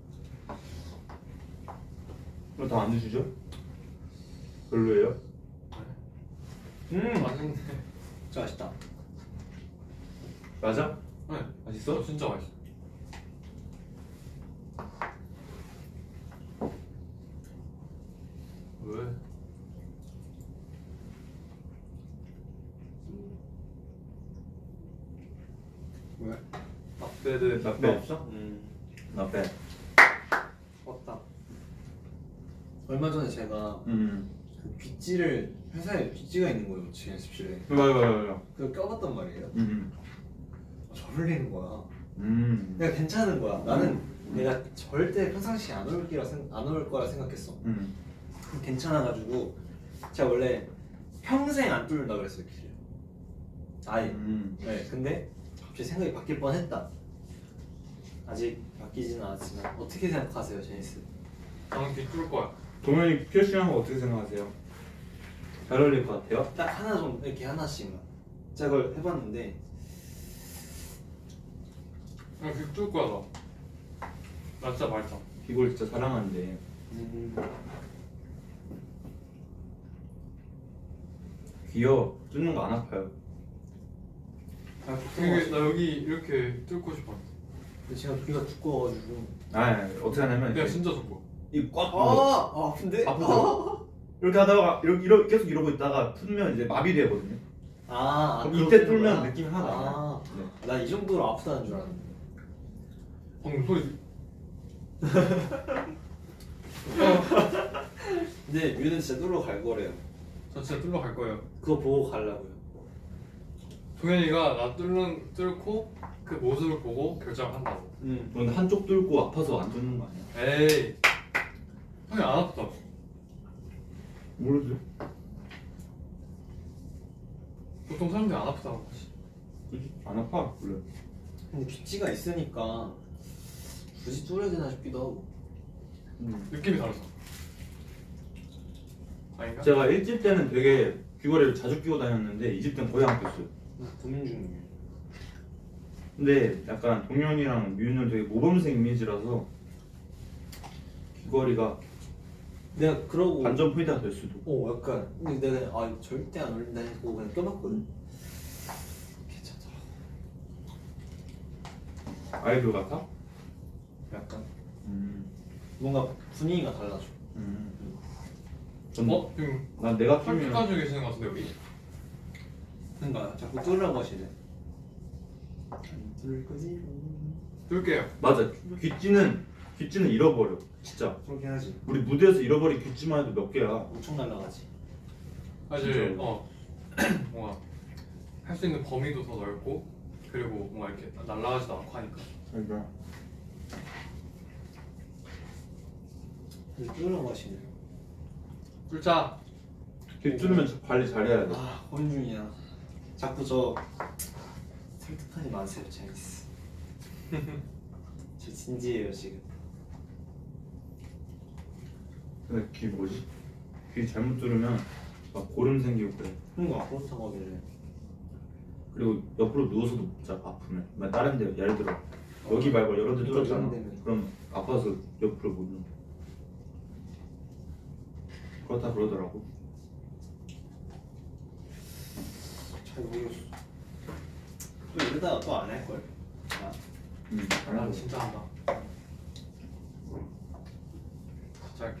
이거 다 안 드시죠? 별로예요? 음 맛있네. 진짜 맛있다. 맞아? 네. 맛있어? 진짜 맛있어. 왜? 왜? 네네. 나 빼. 없어? 음. 나 빼. 맞다. 얼마 전에 제가 음. 그 빗질을 회사에 빗지가 있는 거예요 제 연습실에. 맞아 맞아 맞아. 그걸 껴봤단 말이에요. 음. 절 흘리는 거야. 음. 내가 괜찮은 거야. 나는 내가 절대 평상시에 안 올 거라 생, 안올 거라 생각했어. 음. 괜찮아가지고 제가 원래 평생 안 뚫는다 그랬어요 길을. 아예. 음. 네. 근데 갑자기 생각이 바뀔 뻔했다. 아직 바뀌지는 않았지만 어떻게 생각하세요, 제니스? 나는 뒤뚫을 거야. 동현이 피어싱한 거 어떻게 생각하세요? 잘 어울릴 것 같아요? 딱 하나 좀 이렇게 하나씩만. 제가 그걸 해봤는데 그냥 뒤뚫을 거야 나. 나 진짜 맛있다. 이걸 진짜 사랑하는데 음, 귀여워. 뚫는 거 안 아파요. 아, 이게 나 여기 이렇게 뚫고 싶어. 근데 제가 귀가 두꺼워가지고. 아 어떻게 하냐면 내가 이렇게 진짜 두꺼워. 이꽉 아, 아 아픈데? 아프죠? 이렇게 하다가 이렇게, 이렇게 계속 이러고 있다가 풀면 이제 마비되거든요. 아, 아 그럼 그렇게 이때 뚫면 하는구나. 느낌이 하나도 안 아, 나요. 네. 나 이 정도로 아프다는 줄 알았는데. 방금 소리. 근데 뮤는 진짜 뚫러 갈 거래요. 저 진짜 뚫러 갈 거예요. 그거 보고 가려고요. 동현이가 나 뚫는 뚫고 그 모습을 보고 결정한다고. 응. 그런데 한쪽 뚫고 아파서 안 뚫는 거 아니야? 에이. 형이 안 아프다. 모르지. 보통 사람들이 안 아프다고 하지. 그치? 안 아파 원래. 근데 빗지가 있으니까 굳이 뚫어야 되나 싶기도 하고. 음. 느낌이 다르죠. 아닌가? 제가 일 집 때는 되게 귀걸이를 자주 끼고 다녔는데 이 집 때는 거의 안 꼈어요. 고민 중이에요. 근데 약간 동현이랑 뮤는 되게 모범생 이미지라서 귀걸이가 내가 그러고 반전 포인트가 될 수도. 어 약간 근데 내가 아 이거 절대 안 어울린다 했고 그냥 껴봤거든. 괜찮더라. 아이돌 같아? 약간 음. 뭔가 분위기가 달라져. 음. 어? 지금 난 내가 털 끼면 가지고 계시는 것 같은데 여기? 그러니까 자꾸 뚫으라고 하시네. 안 뚫을 거지. 뚫게요. 맞아. 귀찌는 귀찌는 잃어버려. 진짜. 그렇긴 하지. 우리 무대에서 잃어버린 귀찌만 해도 몇 개야. 엄청 날라가지. 사실 진짜로? 어 뭔가 할 수 있는 범위도 더 넓고 그리고 뭔가 이렇게 날아가지도 않고 하니까. 맞아. 근데 뚫으라고 하시네. 뚫자. 귀찌면 관리 잘해야 돼. 아 고민 중이야. 자꾸 저 설득하지 마세요, 제니스. 저 진지해요 지금. 근데 귀 뭐지? 귀 잘못 뚫으면 막 고름 생기고 그래. 뭔가 그렇다고 하길래. 그리고 옆으로 누워서도 못 자. 아프면. 막 다른 데 예를 들어 여기 말고 여러 데 뚫었잖아. 이런 데는. 그럼 아파서 옆으로 못 누워. 그렇다 그러더라고. 잘 모르겠어. 또 이러다가 또 안 할걸? 아, 음, 안 난 하고. 진짜 한다. 진짜 할게.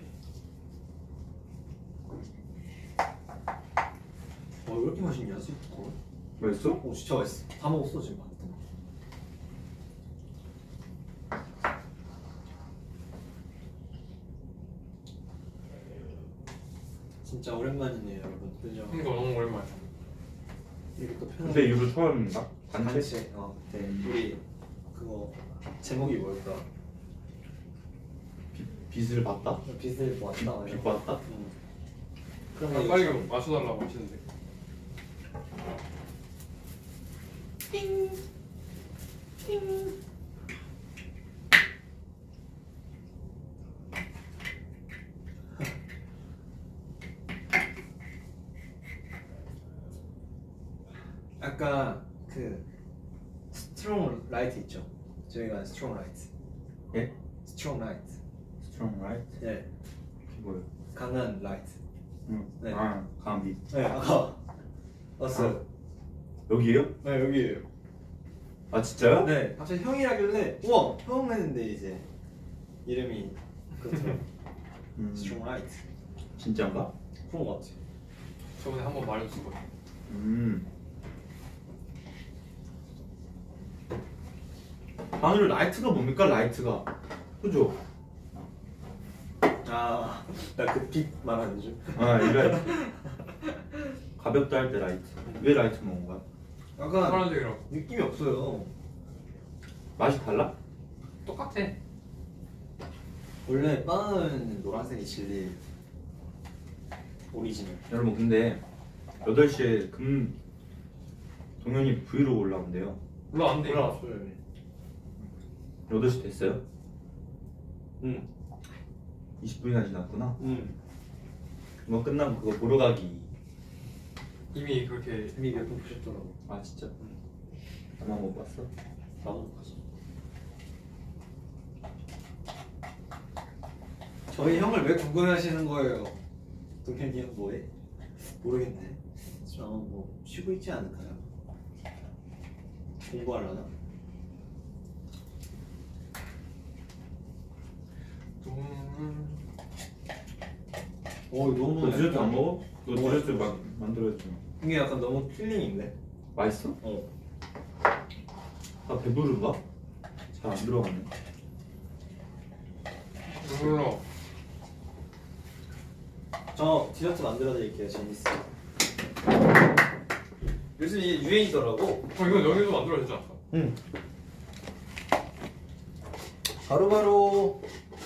어, 왜 이렇게 맛있냐, 스프콘? 맛있어? 오, 진짜 맛있어. 다 먹었어, 지금 반통. 진짜 오랜만이네요, 여러분. 그죠? 이거 너무 오랜만이야. 이렇게 또 편하게. 그때 이후로 처음인가? 단체? 단체. 어, 그때 우리 그거 제목이 뭘까? 빛을 봤다? 빛을 보았다. 빛 봤다? 응. 그런 아, 거 빨리 있어. 맞춰달라고 하시는데. 아까 그 스트롱 라이트 있죠? 저희가 스트롱 라이트. 예? 스트롱 라이트. Strong right? 네. 그게 뭐예요? 강한 라이트. 응. 네. 아, 강한 빛. 네, 아까 왔어요. 여기에요? 네, 여기에요. 아 진짜요? 네, 갑자기 형이라길래 우와, 형 했는데 이제 이름이 그렇더라고. 음, 스트롱 라이트. 진짜인가? 그런 거 같아. 저번에 한 번 말해줬었거든. 음. 하늘 라이트가 뭡니까? 라이트가 그죠? 아, 나 그 빛 말하는 줄. 아, 이 라이트. 가볍다 할 때 라이트. 왜 라이트 먹은 거야? 약간 파란색이라고. 느낌이 없어요. 맛이 달라? 똑같아. 원래 바나나는 노란색이 진리 오리지널. 여러분 근데 여덟 시에 금 동현이 브이로그 올라온대요. 몰라 안 돼. 올라왔어요. 여덟 시 됐어요? 응. 이십 분이나 지났구나. 응. 뭐 끝나면 그거 보러 가기. 이미 그렇게 이미 몇 번 보셨더라고. 아 진짜? 나만 못 봤어? 나도 못 봤어. 저희 형을 왜 궁금해하시는 거예요? 동현이 형 뭐해? 모르겠네. 지금 아마 뭐 쉬고 있지 않을까요? 공부하려나? 음... 오, 너무 너 디저트 안 먹어? 너 먹어요. 디저트 막 만들어줬잖아. 이게 약간 너무 킬링인데? 맛있어? 어. 아 배부른가? 잘 안 들어가네. 몰라. 저 디저트 만들어 드릴게요. 재밌어. 요즘 이게 유행이더라고. 어 이건 여기서 만들어지지 않았어? 응. 바로바로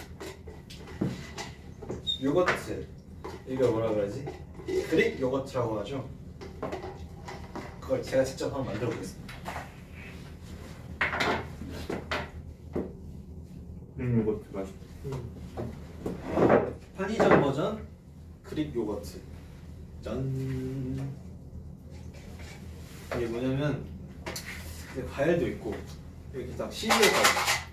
요거트. 이거 뭐라 그러지? 그릭 요거트라고 하죠. 그걸 제가 직접 한번 만들어 보겠습니다. 음 요거트 맛있다. 편의점 버전 그릭 요거트. 짠. 이게 뭐냐면 이제 과일도 있고 이렇게 딱 시리얼까지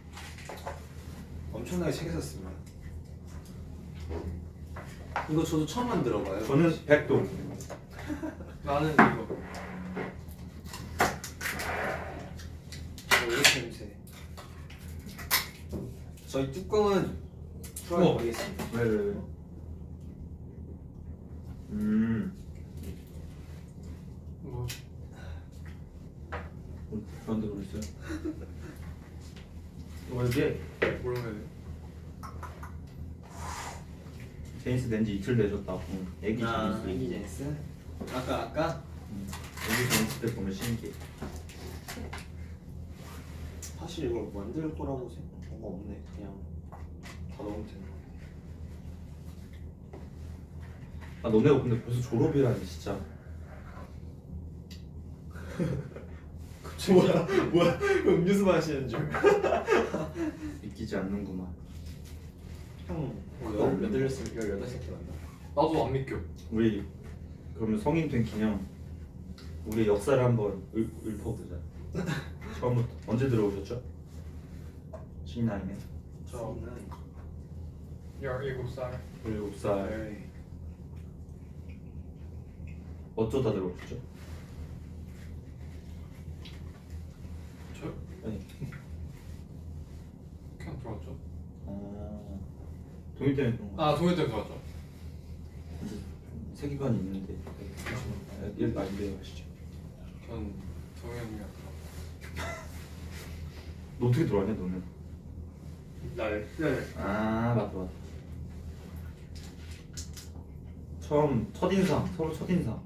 엄청나게 챙겼었습니다. 이거 저도 처음 만들어봐요. 저는 백동. 나는 이거. 왜 이렇게 냄새? 저희 뚜껑은 우와. 풀어버리겠습니다. 왜 왜 왜? 음. 뭐 어, 저한테 그랬어요? 어 이게 뭐라 해야 돼? 제니스 낸지 이틀 되셨다고. 애기 아, 제니스. 애기 제니스? 아까 아까? 음. 애기 제니스 때 보면 신기해. 사실 이걸 만들 거라고 생각한 거 없네. 그냥 다 넣으면 되는 거. 아 너네가 근데 벌써 졸업이라니 진짜. 뭐야 뭐야 음료수 마시는 줄. 믿기지 않는구만. 형 열여덟 살 열여덟 살 때 만나. 나도 안 믿겨. 우리 그러면 성인 된 기념 우리 역사를 한번 읊, 읊어보자. 처음부터 언제 들어오셨죠? 십나인에 저 열일곱 살. 열일곱 살 어쩌다 들어오셨죠? 저요? 아니. 그냥 들어왔죠. 어. 동일 때문에 그런 거. 아 동일 때 들어왔죠. 세계관이 있는데. 일 말인데 하시죠. 전 동현이가 들어. 너 어떻게 들어왔냐 너는? 날 네. 아 맞다 맞다. 처음 첫인상 서로 첫인상.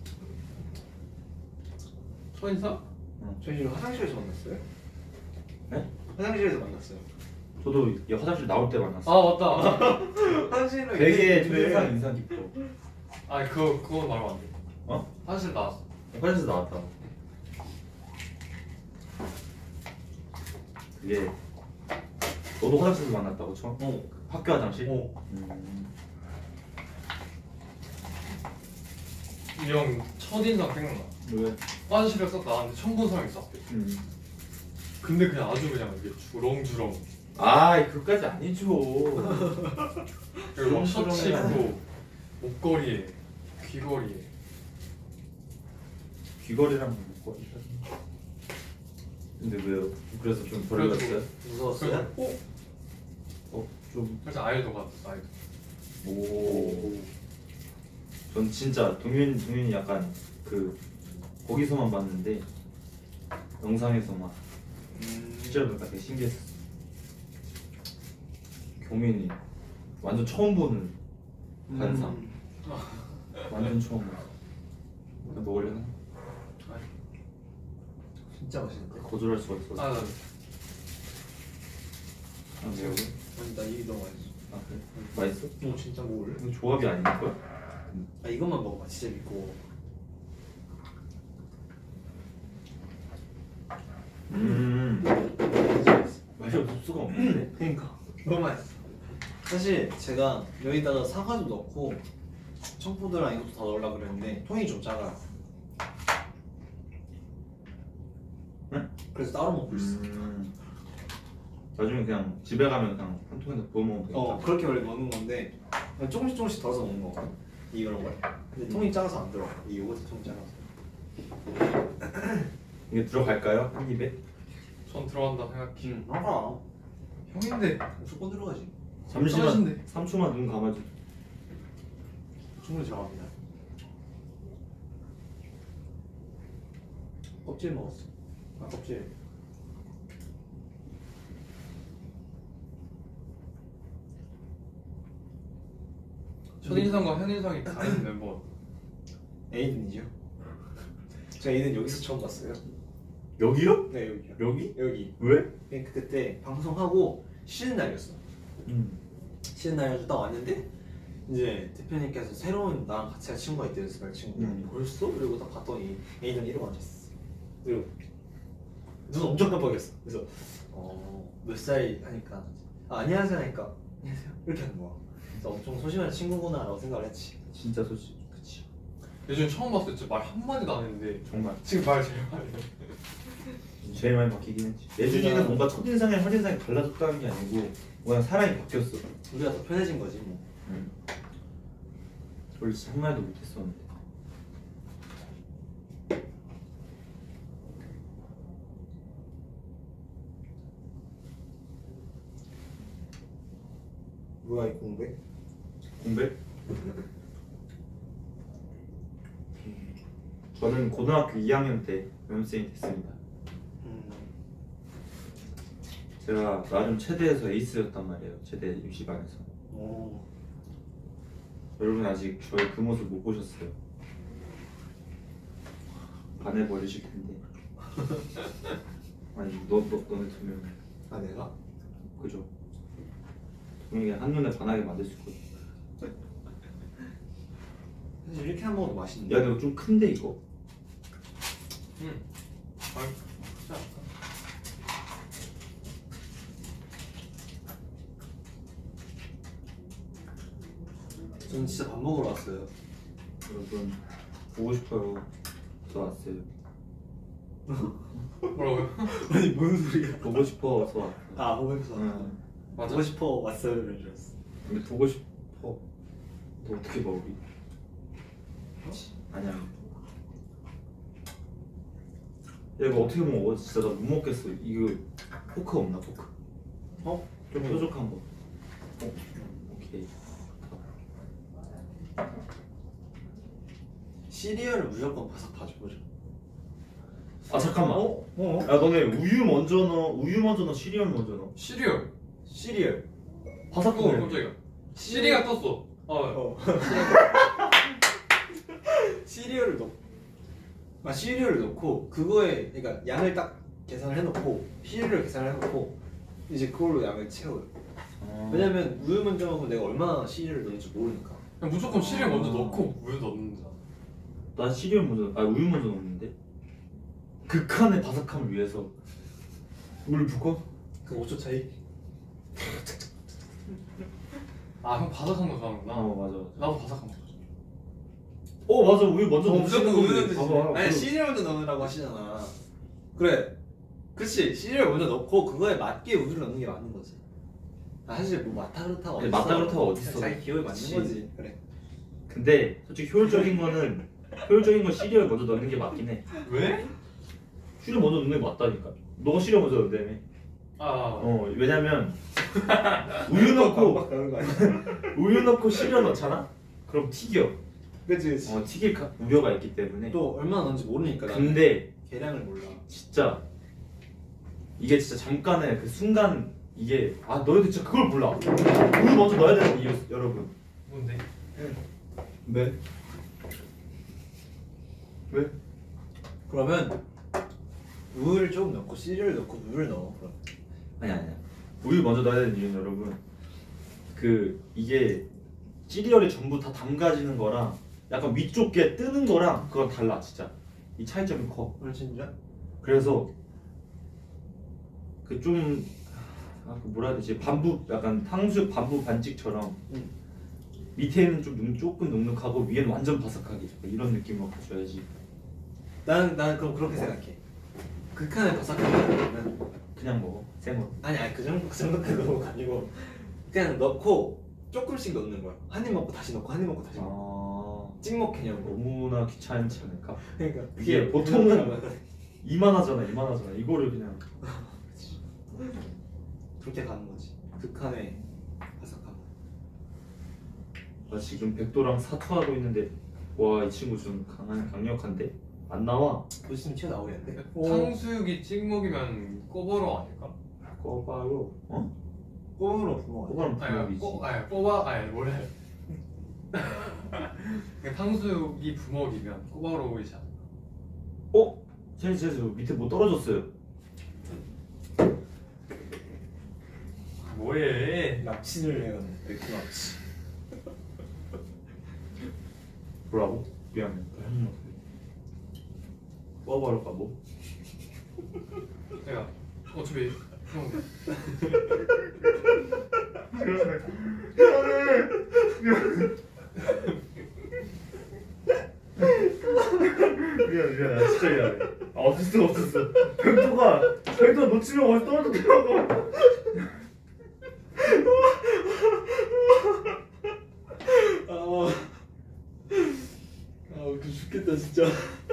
첫인상? 저희 화장실에서 만났어요? 네? 화장실에서 만났어요. 저도 얘 화장실 나올 때 만났어. 아 맞다. 화장실로 되게 이렇게 첫인상 인상 깊어. 아 그거 그건 말하면 안 돼. 어? 화장실 나왔어. 화장실 나왔다. 그게 너도 화장실에서 만났다고 처음? 어. 학교 화장실? 어. 음. 이 형 첫인상 생각나. 왜? 화장실에서 나왔는데 처음 본 사람이 있어. 음. 근데 그냥 아주 그냥 이게 주렁주렁. 아 그까지 아니죠. 그리고 막 셔츠 주렁주렁해. 입고 목걸이에 귀걸이에. 귀걸이랑 목걸이. 근데 왜요? 그래서 좀 버려졌어요? 무서웠어요? 그래서 어? 어? 좀 그래서 아이도 갔어. 아이도. 오. 전 진짜 동윤 동윤이 약간 그 거기서만 봤는데 영상에서만 음. 실제로 보니까 되게 신기했어. 경민이 완전 처음 보는 관상. 음. 완전 처음 봐. 그냥 먹으려나? 진짜 맛있는데? 거절할 수가 있어. 아, 나 아, 뭐? 아니 나 이게 너무 맛있어. 아 그래? 맛있어? 너 진짜 먹을래? 이거 조합이 아닌 거야? 아 이것만 먹어봐. 진짜 믿고. 음. 맛이 없을 수가 없는데. 그러니까 너무 맛있어. 사실 제가 여기다가 사과도 넣고 청포도랑 이것도 다 넣으려고 그랬는데 통이 좀 작아요. 응? 그래서 따로 먹고 있어. 음. 나중에 그냥 집에 가면 그냥 한 통에다 부어 먹으면 되겠다. 어 그렇게 원래 먹는 건데 그냥 조금씩 조금씩 덜어서 먹는 거거든. 이런 걸. 근데 통이 작아서 안 들어. 이 요거트 통이 작아서. 이게 들어갈까요? 한 입에? 전 들어간다 생각해. 응. 아까 형인데 무조건 들어가지. 잠시만. 맛있는데. 삼 초만 눈 감아줘. 충분히 들어갑니다. 껍질 먹었어. 아 껍질. 첫인상과 현인상이 다른 멤버. 에이든이죠. 저 에이든 여기서 처음 봤어요. 여기요? 네 여기요. 여기? 여기. 왜? 그러니까 그때 방송하고 쉬는 날이었어. 음. 쉬는 날이어서 딱 왔는데 이제 대표님께서 새로운 나랑 같이 할 친구가 있대 연습할 친구. 음. 벌써? 그리고 딱 봤더니 에이든 이러고 앉았어. 그리고 눈 엄청 깜빡였어. 그래서 어몇 살 하니까 아, 안녕하세요 하니까 안녕하세요 이렇게 하는 거야. 그래서 엄청 소심한 친구구나라고 생각을 했지. 진짜 솔직히. 그치. 예전에 처음 봤을 때 진짜 말 한마디도 안 했는데 정말. 지금 말 제일 많이 해. 제일 많이 바뀌긴 했지. 예준이는 뭔가 첫인상에 첫인상이 달라졌다는 게 아니고 그냥 사람이 바뀌었어. 우리가 더 편해진 거지 뭐. 음. 원래 진짜 한마디도 못했었는데. 뭐야 이 공백? 공백? 저는 고등학교 이 학년 때 연습생이 됐습니다. 음. 제가 나름 체대에서 에이스였단 말이에요. 체대 입시반에서. 오. 여러분 아직 저의 그 모습 못 보셨어요. 반해버리실 텐데. 아니 너, 너, 너네 두 명. 아 내가? 그죠? 동영이 한눈에 반하게 만들 수 있거든. 사실 이렇게 한 먹어도 맛있는데. 야 이거 좀 큰데 이거? 응. 아, 크지 않다. 저는 진짜 밥 먹으러 왔어요. 여러분 보고 싶어요. 저 왔어요. 뭐라고요? 아니 뭔 소리야? 보고 싶어서 왔어. 아 보고 싶어. 응. 맞아. 보고 싶어 왔어요 이런 줄 알았어. 근데 보고 싶어. 너 어떻게 봐 우리? 아니야. 야 이거 어떻게 먹어? 진짜 나 못 먹겠어. 이거 포크 없나 포크? 어? 좀 뾰족한 거. 어? 오케이. 시리얼을 무조건 바삭 봐줘보자. 아 잠깐만. 어? 어? 야 너네 우유 먼저 넣어. 우유 먼저 넣어. 시리얼 먼저 넣어. 시리얼. 시리얼. 바삭 어, 거려. 깜짝이야. 시리가 떴어. 어. 어. 시리얼을 넣. 아 시리얼을 넣고 그거에 그러니까 양을 딱 계산을 해놓고 시리얼을 계산을 해놓고 이제 그걸로 양을 채워요. 아. 왜냐면 우유 먼저 먹으면 내가 얼마나 시리얼을 넣을지 모르니까. 그냥 무조건 시리얼 먼저 아. 넣고 우유 넣는다. 난 시리얼 먼저. 아 우유 먼저 넣는데. 극한의 바삭함을 위해서. 물 붓고? 그 오 초 차이. 아, 형 바삭한 거 좋아하는구나. 어 맞아. 맞아. 나도 바삭한 거 좋아. 어 맞아 우유 먼저 어, 넣으시는 무조건 우유 분들 넣듯이. 봐봐. 아니 그- 시리얼 먼저 넣으라고 하시잖아. 그래. 그렇지. 시리얼 먼저 넣고 그거에 맞게 우유를 넣는 게 맞는 거지. 아, 사실 뭐 맞다 그렇다가 아니, 어딨어. 맞다 그렇다가 어딨어. 자기 기호에 맞는 그치. 거지. 그래. 근데 솔직히 효율적인 거는 효율적인 건 시리얼 먼저 넣는 게 맞긴 해. 왜? 시리얼 먼저 넣는 게 맞다니까. 너가 시리얼 먼저 넣는다며. 아, 어 왜냐면 우유 넣고 가는 거 아니야? 우유 넣고 시리얼 넣잖아? 그럼 튀겨. 그치 그치. 어 튀길 가- 우려가 있기 때문에. 또 얼마나 넣는지 모르니까 나는 근데 계량을 몰라. 진짜 이게 진짜 잠깐의 그 순간 이게 아 너희들 진짜 그걸 몰라. 우유 먼저 넣어야 되는 이유 여러분. 뭔데? 왜? 왜? 그러면 우유를 조금 넣고 시리얼을 넣고 우유를 넣어. 그럼. 아니 아니야. 우유 먼저 넣어야 되는 이유는 여러분 그 이게 시리얼이 전부 다 담가지는 거랑 약간 위쪽 게 뜨는 거랑 그건 달라 진짜. 이 차이점이 커. 어 진짜? 그래서 그 좀 아, 그 뭐라 해야 되지? 반부 약간 탕수육 반부 반칙처럼 응. 밑에는 좀 눅, 조금 눅눅하고 위에는 완전 바삭하게 약간 이런 느낌으로 가져야지. 나는 나는 그럼 그렇게 생각해. 극한의 바삭함은 그냥 먹어 생으로. 아니 아니 그 정도 그 정도까지 넣은 거 아니고 그냥 넣고 조금씩 넣는 거야. 한 입 먹고 다시 넣고 한 입 먹고 다시 먹고. 아 찍먹 개념으로. 너무나 귀찮지 않을까? 그러니까 이게 보통은 이만하잖아 이만하잖아 이거를 그냥 그렇게 가는 거지. 극한의 바삭함. 나 지금 백도랑 사투하고 있는데 와 이 친구 좀 강한 강력한데 안 나와. 곧 있으면 튀어나오겠는데? 탕수육이 찍먹이면 꼬바로 아닐까? 꼬바로 어? 꽁으로 부먹어. 꼬바로 아니, 부먹이지. 꼬, 아니, 꼬바, 아니, 뭐래. 그냥 탕수육이 부먹이면 꼬바로우이지 않을까? 어? 쟤, 쟤, 저 밑에 뭐 떨어졌어요. 아, 뭐해? 납치를 해요. 맥주 납치. 뭐라고? 미안해. 꼬바로 까보. 내가 어차피 형 미안해 미안해 진짜 미안해. 아 없을 수가 없었어. 백도가 백도가 놓치면 어디 떨어졌더라고. 아, 아 웃겨 죽겠다 진짜.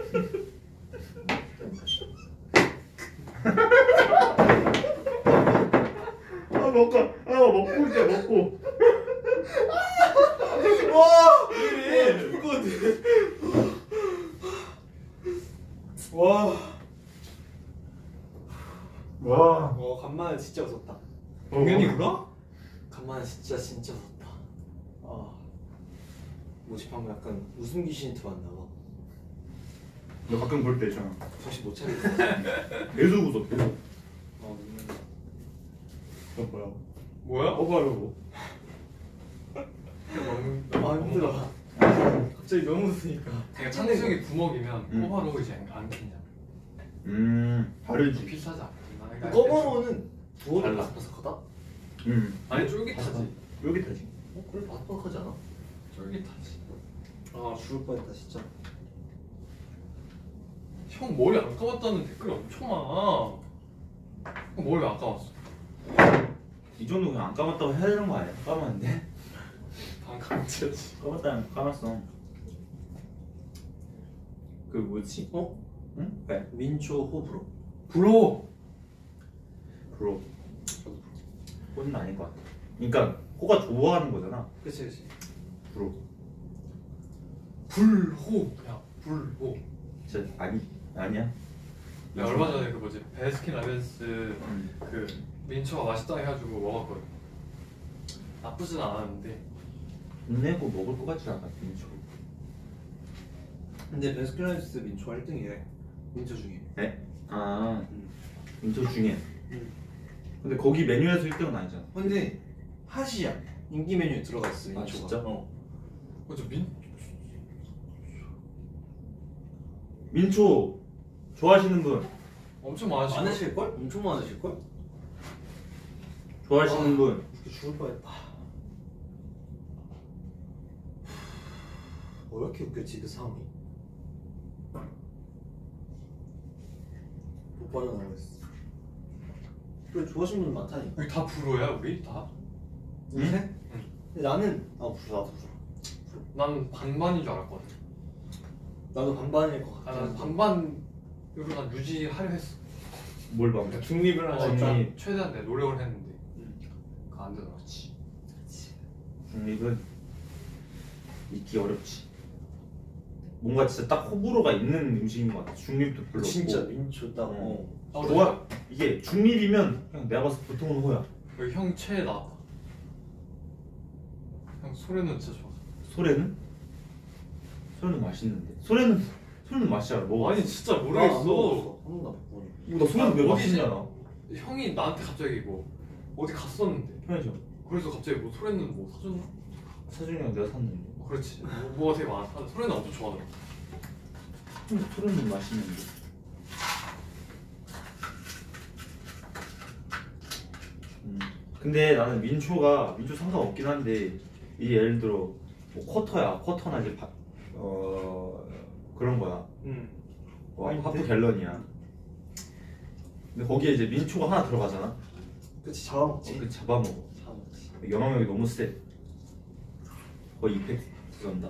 아 먹고 아 먹고 이제 먹고. 와, 왜 죽거든. 와, 와. 와 간만에 진짜 웃었다. 공연이 울어? 간만에 진짜 진짜 웃었다. 아, 뭐지 방금 약간 웃음 귀신 들어왔나 봐. 너 가끔 볼 때 있잖아. 정신 못 차리겠어. 계속 웃어 계속. 아 웃는다. 너 뭐야? 뭐야? 꼬바로. 아 힘들어. 갑자기 너무 웃으니까. 그냥 탕수육이 부먹이면 음. 꼬바로우이지 않겠냐? 음 다르지. 비슷하지 않나? 꺼버로는 부어도 달라. 바삭바삭하다? 음 아니 쫄깃하지. 쫄깃하지. 어 그래 바삭바삭하지 않아? 쫄깃하지. 아 죽을 뻔했다 진짜. 형 머리 안 감았다는 댓글이 엄청 많아. 형 머리 왜 안 감았어? 이 정도 그냥 안 감았다고 해야 되는 거 아니야? 감았는데? 방 감지였지. 감았다 감았어. 그 뭐지? 어? 응? 네. 민초 호불호. 불호. 불호. 호는 아닌 것 같아. 그러니까 호가 좋아하는 거잖아. 그치 그치. 불호. 불호. 야 불호. 진짜 아니 아니야. 야 얼마 전에 그 뭐지 베스킨 라빈스 음. 그 민초가 맛있다 해가지고 먹었거든. 나쁘진 않았는데. 인내고 먹을 것 같지 않아 민초. 근데 베스킨라빈스 민초 일 등이래. 민초 중에. 네? 아 음. 민초 중에. 음. 근데 거기 메뉴에서 일 등은 아니잖아. 근데 핫이야. 인기 메뉴에 들어가 있어 민초가. 아, 진짜? 어. 어저 민 민초 좋아하시는 분, 엄청 많으시고. 많으실 걸? 엄청 많으실 걸? 좋아하시는 분. 이렇게 죽을 뻔했다. 왜 이렇게 웃겼지 그 상황이? 못 빠져나가고 있어. 그래 좋아하시는 분 많다니까. 여기 다 불호야 우리 다? 응? 응. 근데 나는 아 불어 나도 불어. 난 반반인 줄 알았거든. 나도 반반일 것 아, 같아. 난 반반으로 난 유지하려 했어. 뭘 봐? 그러니까 중립을 어, 하자. 중립. 난 최대한 내 노력을 했는데 음. 그거 안 되더라고. 그렇지. 중립은 있기 어렵지. 뭔가 진짜 딱 호불호가 있는 음식인 것 같아. 중립도 별로 진짜 없고. 민초 딱. 어. 아, 좋아. 이게 중립이면 그냥 내가 봤을 때 보통은 호야. 여기 형 최애 나왔다. 형 소래는 진짜 좋아. 소래는? 소래는 맛있는데. 소래는 소래는 맛있잖아. 먹어. 아니 진짜 나안 모르겠어. 먹었어. 한 번도 안 먹었어. 이거 나 소래는 왜 어디지? 맛있냐나. 형이 나한테 갑자기 뭐 어디 갔었는데 편의점. 그래서 갑자기 뭐 소래는 뭐 사줬나? 사준이랑 내가 샀는데. 어, 그렇지. 뭐, 뭐가 되게 많아. 소래는 엄청 좋아하더라. 음, 소래는 맛있는데. 음. 근데 나는 민초가 민초 상관없긴 한데 이 예를 들어 뭐 쿼터야 쿼터나 이제 바, 어 그런 거야. 응. 와, 아니, 하프 근데- 갤런이야. 근데 거기에 이제 민초가 하나 들어가잖아. 그치 잡아먹지. 어, 그 잡아먹어. 잡아먹지. 영향력이 너무 세. 거의 이펙트 된다.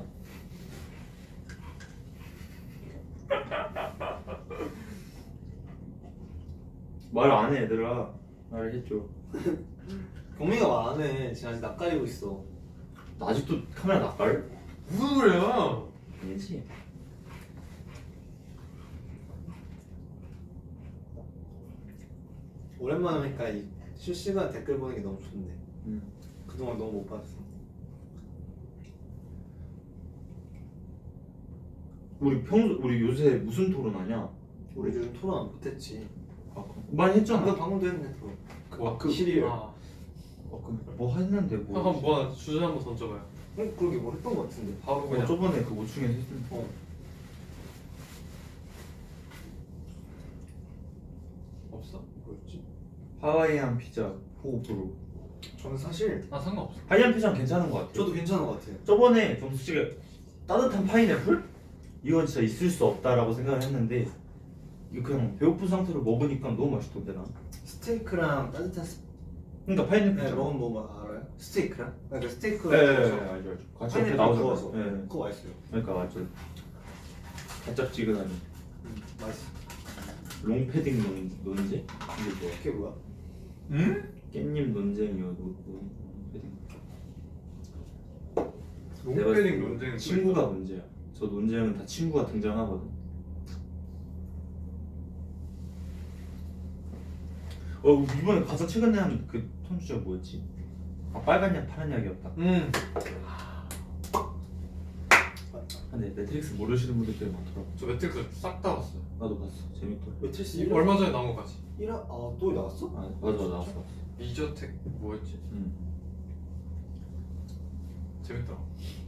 말 안 해 얘들아. 말해줘. 경민이가 말 안 해. 지금 아직 낯가리고 있어. 나 아직도 카메라 낯가려? 무슨 소리야? 아니지. 오랜만에 하니까 이 실시간 댓글 보는 게 너무 좋네. 음. 그동안 너무 못 봤어. 우리 평소 우리 요새 무슨 토론하냐? 우리 요즘 토론 못했지. 아, 많이 했잖아. 방금 방금도 했네 토론. 그, 와, 그 시리얼. 아, 어, 그, 뭐 했는데 뭐? 형 한번 뭐 하나 주제 한번 던져봐요. 응? 그러게 뭐 했던 거 같은데. 바로 어, 그냥. 저번에 그 오충에 했는데. 어. 없어? 뭐였지? 하와이안 피자 호불호. 저는 사실 나 상관없어. 하와이안 피자는 괜찮은 것 같아. 저도 괜찮은 것 같아요. 저번에 좀 솔직히 따뜻한 파인애플? 이건 진짜 있을 수 없다라고 생각을 했는데 이거 그냥 배고픈 상태로 먹으니까 너무 맛있던데 나. 스테이크랑 따뜻한 스... 그러니까 파인애플. 네, 먹은 뭐 알아요? 스테이크랑? 그러니까 스테이크. 네, 네, 네, 알죠, 알죠. 같이 옆에 파인애플 나오잖아요. 구워서. 네. 그거 맛있어요. 그러니까 맞죠. 달짝지근하니. 음, 맛있어. 롱패딩 논, 논제? 이게 뭐야? 그게 뭐야? 응? 깻잎 논쟁이요. 노- 노- 롱패딩. 내가 봤을 롱패딩 때 논쟁은 친구가 문제야. 저 논쟁은 다 친구가 등장하거든. 어 이번에 가장 최근에 한 그 톤 주제가 뭐였지? 아 빨간 약 파란 약이었다. 응. 근데 매트릭스 모르시는 분들 꽤 많더라고. 저 매트릭스 싹 다 봤어요. 나도 봤어. 재밌더라. 매트리스 이- 얼마 전에 나온 거까지. 일화 아또 나왔어? 아 맞아 맞아 나왔어. 미저텍 뭐였지? 응. 재밌더라.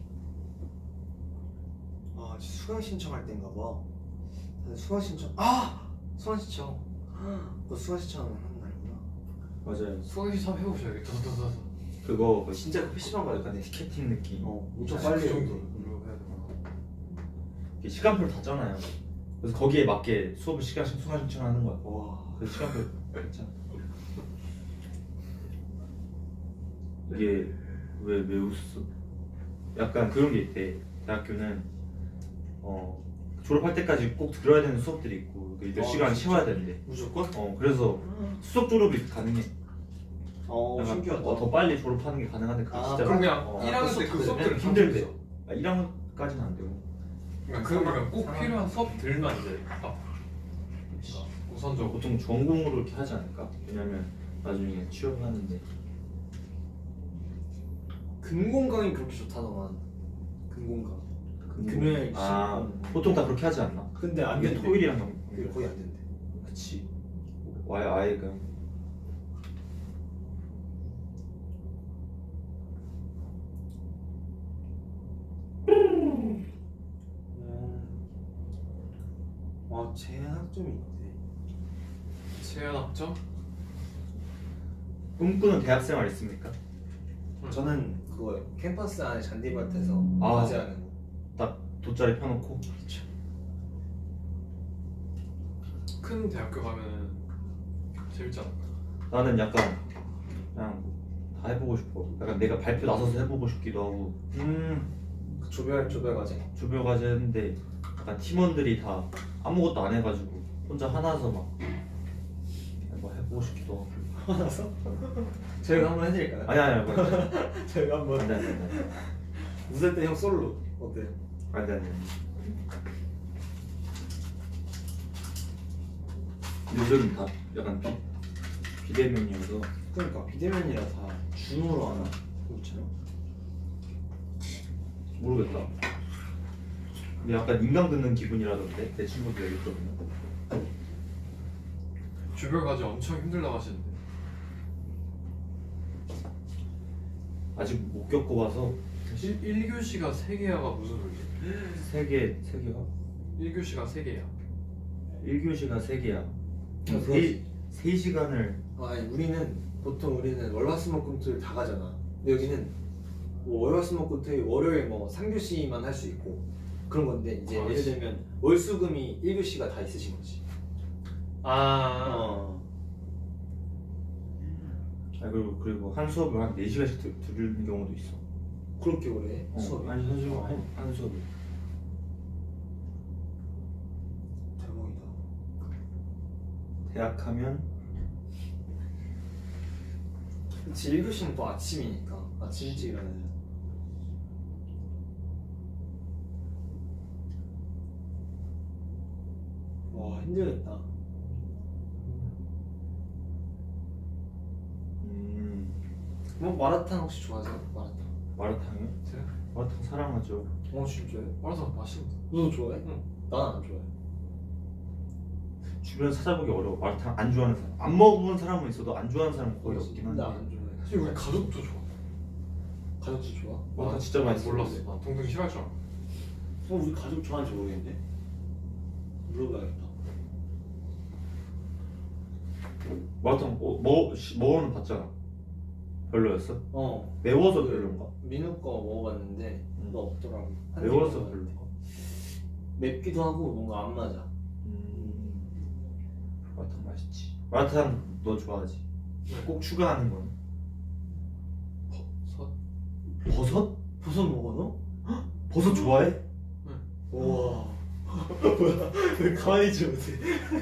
아 진짜 수강 신청할 때인가 봐. 다들 수강 신청. 아 수강 신청. 그 수강 신청하는 날이구나. 맞아요. 수강시 참 해보셔야겠다. 더더더더. 그거 그 진짜 그 피시방 가야 약간 돼. 티켓팅 느낌. 어 엄청 그 빨리 정도. 해야 돼. 로 해야 되나? 이게 시간표 닫잖아요. 그래서 거기에 맞게 수업을 시간 수강 신청하는 거야. 와. 그래서 시간표 괜찮아. 이게 왜 왜 웃었어? 약간 그런 게 있대. 대학교는 어 졸업할 때까지 꼭 들어야 되는 수업들이 있고 몇 아, 시간 진짜? 채워야 된대. 무조건? 어 그래서 수석 졸업이 가능해. 어 약간 신기하다. 어, 더 빨리 졸업하는 게 가능한데 그게 아, 진짜 그럼 그냥 어, 일 학년 때 그 수업들은 수업들을 다 힘들대. 들었어. 아, 일 학년까지는 안 되고. 그러니까 그러면 꼭 필요한 수업들만 이제 딱 우선적으로. 보통 전공으로 이렇게 하지 않을까? 왜냐면 나중에 취업을 하는데. 근공강이 그렇게 좋다더만. 근공강. 금요일 아 시험. 보통 다 그렇게 하지 않나? 근데 안 이게 된대. 토요일이랑 경- 그게 거의 안 된대. 그치. 와이 아예 그냥 아 제한 학점이 있대. 제한 학점? 꿈꾸는 대학생활 있습니까? 저는 그거 캠퍼스 안에 잔디밭에서 아. 과제하는 거. 딱 돗자리 펴놓고 큰 대학교 가면은 재밌지 않을까? 나는 약간 그냥 다 해보고 싶어. 약간 내가 발표 나서서 해보고 싶기도 하고. 음 그 조별 조별 과제. 조별 과제 했는데 약간 팀원들이 다 아무것도 안 해가지고 혼자 화나서 막 뭐 해보고 싶기도 하고. 화나서? 저희가 한번 해드릴까요? 아니 아니 아니 저희가 한번. 안돼 안돼 안돼 웃을 때 형 솔로 어때요? 안돼 안돼. 요즘 다 약간 비, 비대면이어서 그러니까 비대면이라 다 줌으로 하나? 그렇잖아. 모르겠다. 근데 약간 인강 듣는 기분이라던데 내 친구들 얘기 들어보면. 조별 과제 엄청 힘들다고 하시는데. 아직 못 겪어봐서 일, 일 교시가 세 개야가 무슨 소리지? 세개 세 개가 일 교시가 세 개야. 일 교시가 세 개야. 그거- 세, 세 시간을 아니 우리는 보통 우리는 월화수목금토일 다 가잖아. 근데 여기는 뭐 월화수목금토일 월요일 뭐 삼 교시만 할 수 있고 그런 건데 이제 아, 예를 씨. 들면 월수금이 일 교시가 다 있으신 거지. 아. 어. 아 그리고 그리고 한 수업을 한 네 시간씩 들, 들은 경우도 있어. 그렇게 오래 어, 수업이. 아니 한 수업 한, 한 수업을 대박이다. 대학 하면 그치 일 교시는 또 아침이니까 아침 일찍 일어나야 돼. 와 힘들겠다. 음 뭐 마라탕 혹시 좋아하세요? 마라탕. 마라탕이요? 제가 마라탕 사랑하죠. 어 진짜요? 마라탕 맛있는데. 너도 좋아해? 응. 난 안 좋아해. 주변 찾아보기 어려워. 마라탕 안 좋아하는 사람. 안 먹어본 사람은 있어도 안 좋아하는 사람은 거의 없긴 한데. 나안 좋아해. 사실 우리 가족도 좋아. 가족도 좋아? 마라탕 진짜 맛있어. 몰랐어. 나 동생 싫어할 줄 알아. 어 우리 가족 좋아하는지 모르겠는데. 물어봐야겠다. 마라탕 어, 먹어 시- 먹어는 봤잖아. 별로였어? 어. 매워서 그 별론가? 민우 거 먹어봤는데 음. 너 없더라고. 한 매워서 입 먹었는데. 별론가? 맵기도 하고 뭔가 안 맞아. 음 마라탕 맛있지. 마라탕 너 좋아하지? 네. 꼭 추가하는 건 서. 버섯? 버섯 먹어 너? 버섯 좋아해? 우와. 뭐야? 왜 가만히 있지 못해?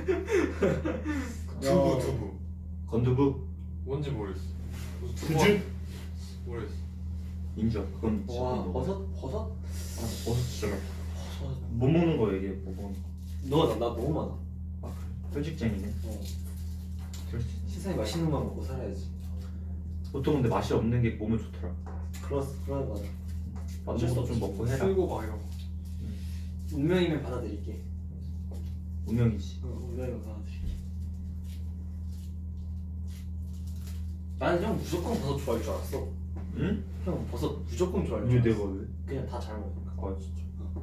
두부 두부. 건두부? 뭔지 모르겠어. 무슨 두부 구주? 같- 모르겠어. 인정. 그건 진짜 와 인정. 버섯? 버섯? 아, 버섯 진짜 맛있어. 버섯. 못 먹는 거 얘기해. 못 먹는 거. 너나 나 너무 많아. 아 그래. 편식쟁이네. 어. 그럴 수 있지. 세상에 맛있는 것만 먹고 살아야지. 보통 근데 맛이 없는 게 몸에 좋더라. 그렇 그래 맞아. 어쩔 수 없이 좀 먹고 해라. 풀고 막 이런 거. 운명이면 받아들일게. 운명이지. 응, 운명이면 받아들일게. 나는 형 무조건 버섯 좋아할 줄 알았어. 응? 형 버섯 무조건 좋아할 왜 줄 내가 알았어. 왜? 그냥 다 잘 먹으니까. 아 진짜.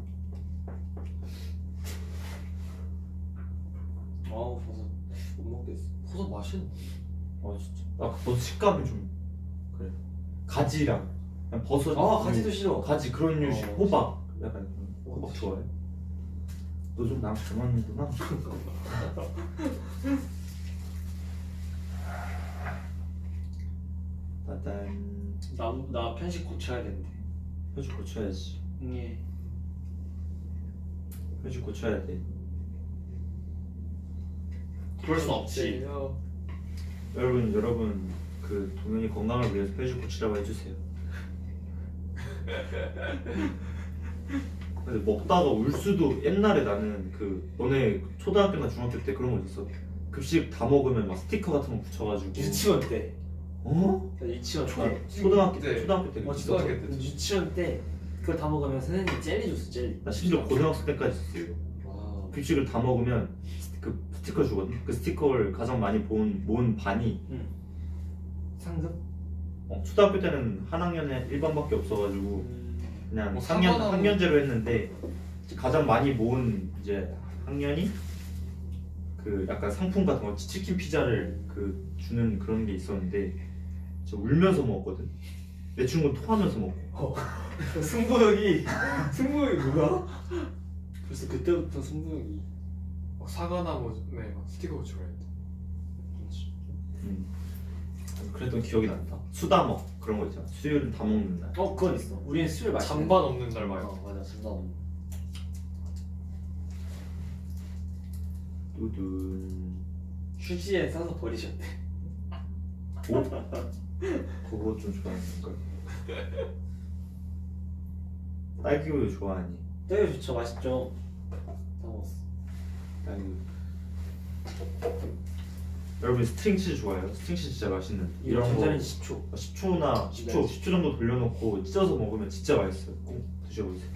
아우 버섯 못 먹겠어. 버섯 맛있는. 아 진짜. 아 버섯 식감이 좀 그래. 가지랑 그냥 버섯. 아 가지도 싫어. 가지 그런 류식. 어, 호박. 약간 그런 호박 좋아해? 너 좀 나랑 잘 맞는구나. 따단. 나나 편식 고쳐야 되는데. 표지 고쳐야지. 예. 편집 고쳐야 돼. 그럴 순 없지. 요 여러분 여러분 그 동현이 건강을 위해서 편집 고치라고 해주세요. 근데 먹다가 울 수도 옛날에 나는 그 너네 초등학교나 중학교 때 그런 거 있었어. 급식 다 먹으면 막 스티커 같은 거 붙여가지고. 유치원 때. 어? 나 유치원 초, 때. 초등학교 때 네. 초등학교 때. 어, 그랬어. 초등학교 때. 유치원 때 그걸 다 먹으면 선생님이 젤리 줬어 젤리. 나 심지어 고등학생 때까지 있었어요. 와. 급식을 다 먹으면 스- 그 스티커 주거든. 그 스티커를 가장 많이 본, 모은 반이 응. 상금? 어, 초등학교 때는 한 학년에 일 반밖에 없어가지고 음. 그냥 뭐 학년 상관하고- 학년제로 했는데 가장 많이 모은 이제 학년이 그 약간 상품 같은 거 치킨 피자를 그 주는 그런 게 있었는데 저 울면서 먹었거든. 내 친구는 토하면서 먹고. 승부욕이 승부욕이 뭐야? 벌써 그때부터 승부욕이. 막 사과나무에 막 스티커 붙이고 그랬대. 음. 그랬던 기억이 난다. 수다먹 그런 거 있잖아. 수요일은 다 먹는 날. 어 그건 있어. 우리는 술 마시는. 잔반 없는 날 말고. 어 맞아 잔반 없는. 두둔. 휴지에 싸서 버리셨대. 오? 그거 좀 좋아하는 걸. 딸기우유 좋아하니? 되게 좋죠 맛있죠. 다 먹었어. 딸기우유. 여러분 스트링치즈 좋아해요? 스트링치즈 진짜 맛있는데 이런 이런 거 전자레인 십 초. 십 초나 십 초, 네. 십 초 정도 돌려놓고 찢어서 먹으면 진짜 맛있어요. 꼭 드셔보세요.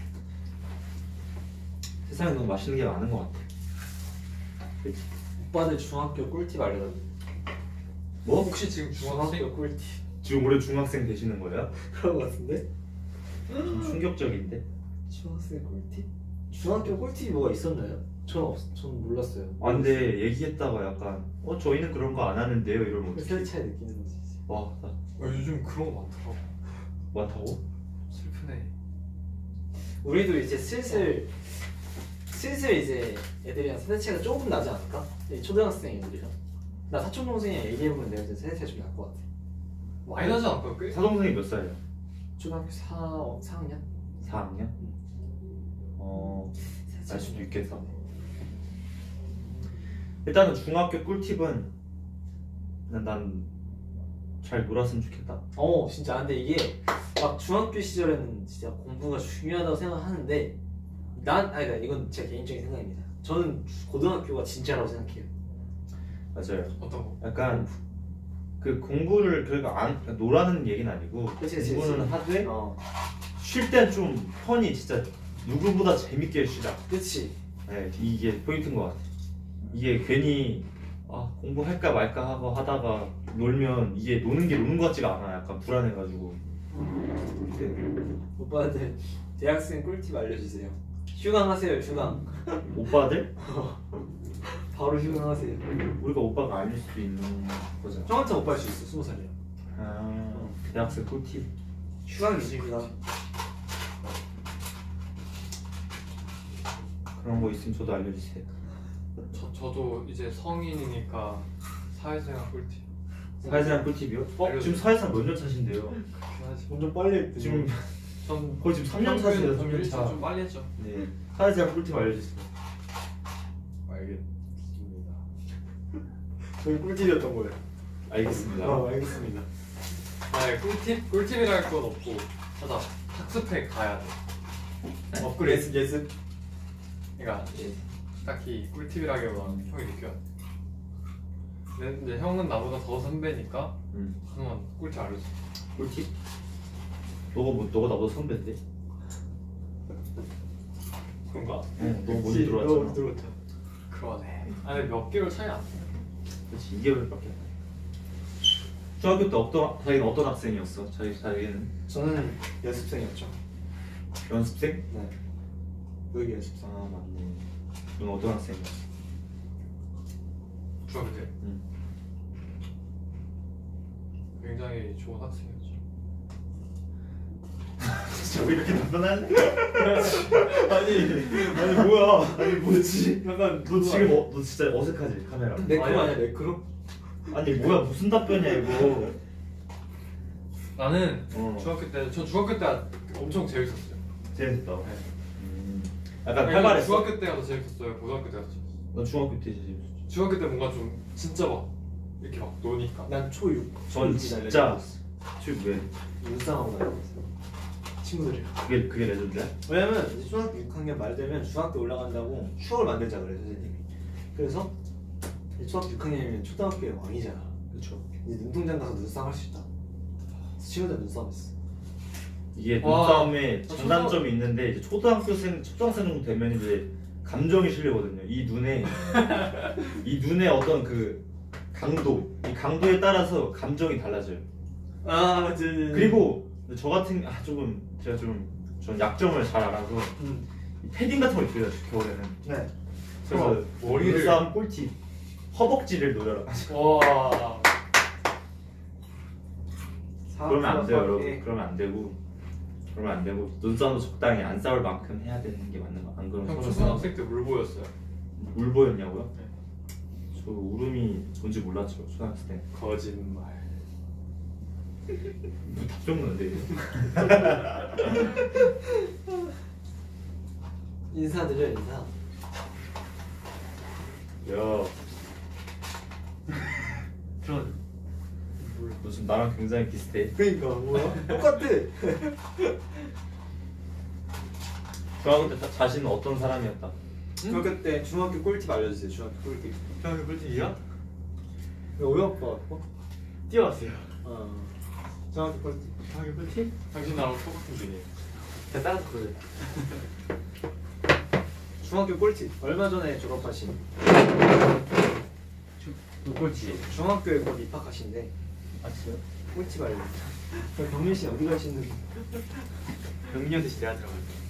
세상에 너무 맛있는 게 많은 것 같아. 그치? 오빠들 중학교 꿀팁 알려달라. 뭐? 혹시 지금 중학생? 중학교 꿀팁. 지금 올해 중학생 되시는 거예요? 그런 거 같은데? 좀 충격적인데? 중학생 꿀팁? 중학교 꿀팁이 뭐가 있었나요? 전 없, 전 몰랐어요. 아 근데 얘기했다가 약간 어 저희는 그런 거 안 하는데요 이러면 그 어떡해. 살 차이 느끼는 거지. 와, 나 어, 요즘 그런 거 많더라고. 많다고? 슬프네. 우리도 이제 슬슬 슬슬 이제 애들이랑 세대 차이가 조금 나지 않을까? 이 초등학생 애들이랑 나 사촌 동생이랑 얘기해보면 내가 이제 세대 차이 좀 날 것 같아. 많이 나지 않을까? 꽤? 사동생이 몇 살이야? 초등학교 사, 사 학년? 사 학년? 어... 알 수도 있겠다. 일단은 중학교 꿀팁은 난 잘 놀았으면 좋겠다. 어 진짜 근데 이게 막 중학교 시절에는 진짜 공부가 중요하다고 생각하는데 난 아니 그러니까 이건 제 개인적인 생각입니다. 저는 고등학교가 진짜라고 생각해요. 맞아요. 어떤 거? 약간 그 공부를 그러니까 안 그러니까 노라는 얘기는 아니고 그치, 그치, 공부는 그치. 하되 어 쉴 땐 좀 편히 진짜 누구보다 재밌게 쉬자. 그치. 네, 이게 포인트인 것 같아. 이게 괜히 아, 공부할까 말까 하고 하다가 놀면 이게 노는 게 노는 것 같지가 않아. 약간 불안해가지고. 네. 오빠들 대학생 꿀팁 알려주세요. 휴강하세요 휴강. 오빠들? 바로 휴강하세요. 우리가 오빠가 아닐 수도 있는 거잖아. 형한테 오빠일 수 있어 스무 살이야. 아, 대학생 꿀팁. 휴강이지 휴강. 그런 거 있으면 저도 알려주세요. 저, 저도 이제 성인이니까 사회생활 꿀팁. 사회생활 꿀팁이요? 어? 알려주세요. 지금 사회생활 몇 년 차신데요? 그렇긴 하지. 먼저 빨리 했더니. 지금 전 거의 지금 삼 년 차세요. 삼 년 차. 좀 빨리 했죠. 네. 사회생활 꿀팁 알려주세요. 알겠습니다. 저희 꿀팁이었던 거예요. 알겠습니다. 어 알겠습니다. 아니 꿀팁? 꿀팁이랄 건 없고 맞아 학습회 가야 돼. 업그레이드 예습. 그러니까 딱히 꿀팁이라기보다는 형이 느껴야 돼. 근데 이제 형은 나보다 더 선배니까 음. 한번 꿀팁 알려줘. 꿀팁? 너가 뭐 너가 나보다 선배인데? 그런가? 응. 너 먼저 들어왔잖아. 들어왔죠. 그러네. 아니 몇 개월 차이 안 나. 그렇지 이 개월밖에 안 돼. 중학교 때 어떤 자기는 어떤 학생이었어? 자기 자기는 저는 연습생이었죠. 연습생? 네. 여기 연습생. 아 맞네. 넌 어떤 학생이야? 중학교 때 응. 굉장히 좋은 학생이었죠. 진짜 왜 이렇게 답변할래? 아니 아니 뭐야? 아니 뭐지? 약간 너 지금 어, 너 진짜 어색하지 카메라. 매크로 아니야 매크로? 아니 뭐야 무슨 답변이야 이거? 나는 어. 중학교 때 저 중학교 때 엄청 재밌었어요. 재밌다. 네. 음. 약간 아니, 활발했어. 중학교 때가 더 재밌었어요. 고등학교 때가 더 재밌었어요. 너 중학교 때 재밌었지. 중학교 때 뭔가 좀 진짜 막 이렇게 막 노니까. 난 초육. 전 진짜 지금 왜 눈싸움하고 다녔어. 친구들이랑. 그게 그게 레전드야? 왜냐면 이제 초등학교 육 학년 말 되면 중학교 올라간다고 추억을 만들자 그래 선생님이. 그래서 이제 초등학교 육 학년이면 초등학교의 왕이잖아. 그렇죠. 이제 눈동장 가서 눈싸움 할 수 있다. 그래서 친구들 눈싸움했어. 이게 와, 눈싸움에 나 장단점이 있는데 이제 초등학교생 초등학생 정도 되면 이제 감정이 실리거든요. 이 눈에 이 눈의 어떤 그 강도, 이 강도에 따라서 감정이 달라져요. 아 맞지. 그리고 저 같은 아 조금 제가 좀 전 약점을 잘 알아서 음. 이 패딩 같은 걸 입혀요 겨울에는. 네. 그래서 어, 머리를- 눈싸움 꿀팁 허벅지를 노려라. 와. 그러면 안 돼요 여러분. 예. 그러면 안 되고 그러면 안 되고 눈싸움도 적당히 안 싸울 만큼 해야 되는 게 맞는 거. 안 그러면 형 서로 싸움. 초등학생 때 물 보였어요. 울 보였냐고요? 네. 저 울음이 뭔지 몰랐죠 초등학생 때. 거짓말. 뭐 답정 넣는데 인사드려 인사. 야 들어. 너 지금 나랑 굉장히 비슷해. 그러니까 뭐야? 똑같아. 중학교 때 자- 자신은 어떤 사람이었다? 중학교 때 중학교 꿀팁 알려주세요. 중학교 꿀팁. 중학교 꿀팁이야? 왜 오해 오빠 왔고? 뛰어왔어요. 어. 중학교 꿀팁. 중학교 꿀팁? 당신 나랑 똑같은 중이에요. 제가 따라서 그래. 중학교 꿀팁. 얼마 전에 졸업하신 꿀팁. 중학교에 곧 입학하신데 아 진짜요? 꿀팁 알려주세요. 그럼 경민 씨 어디 가시는? 경리한테 내가 들어갈게.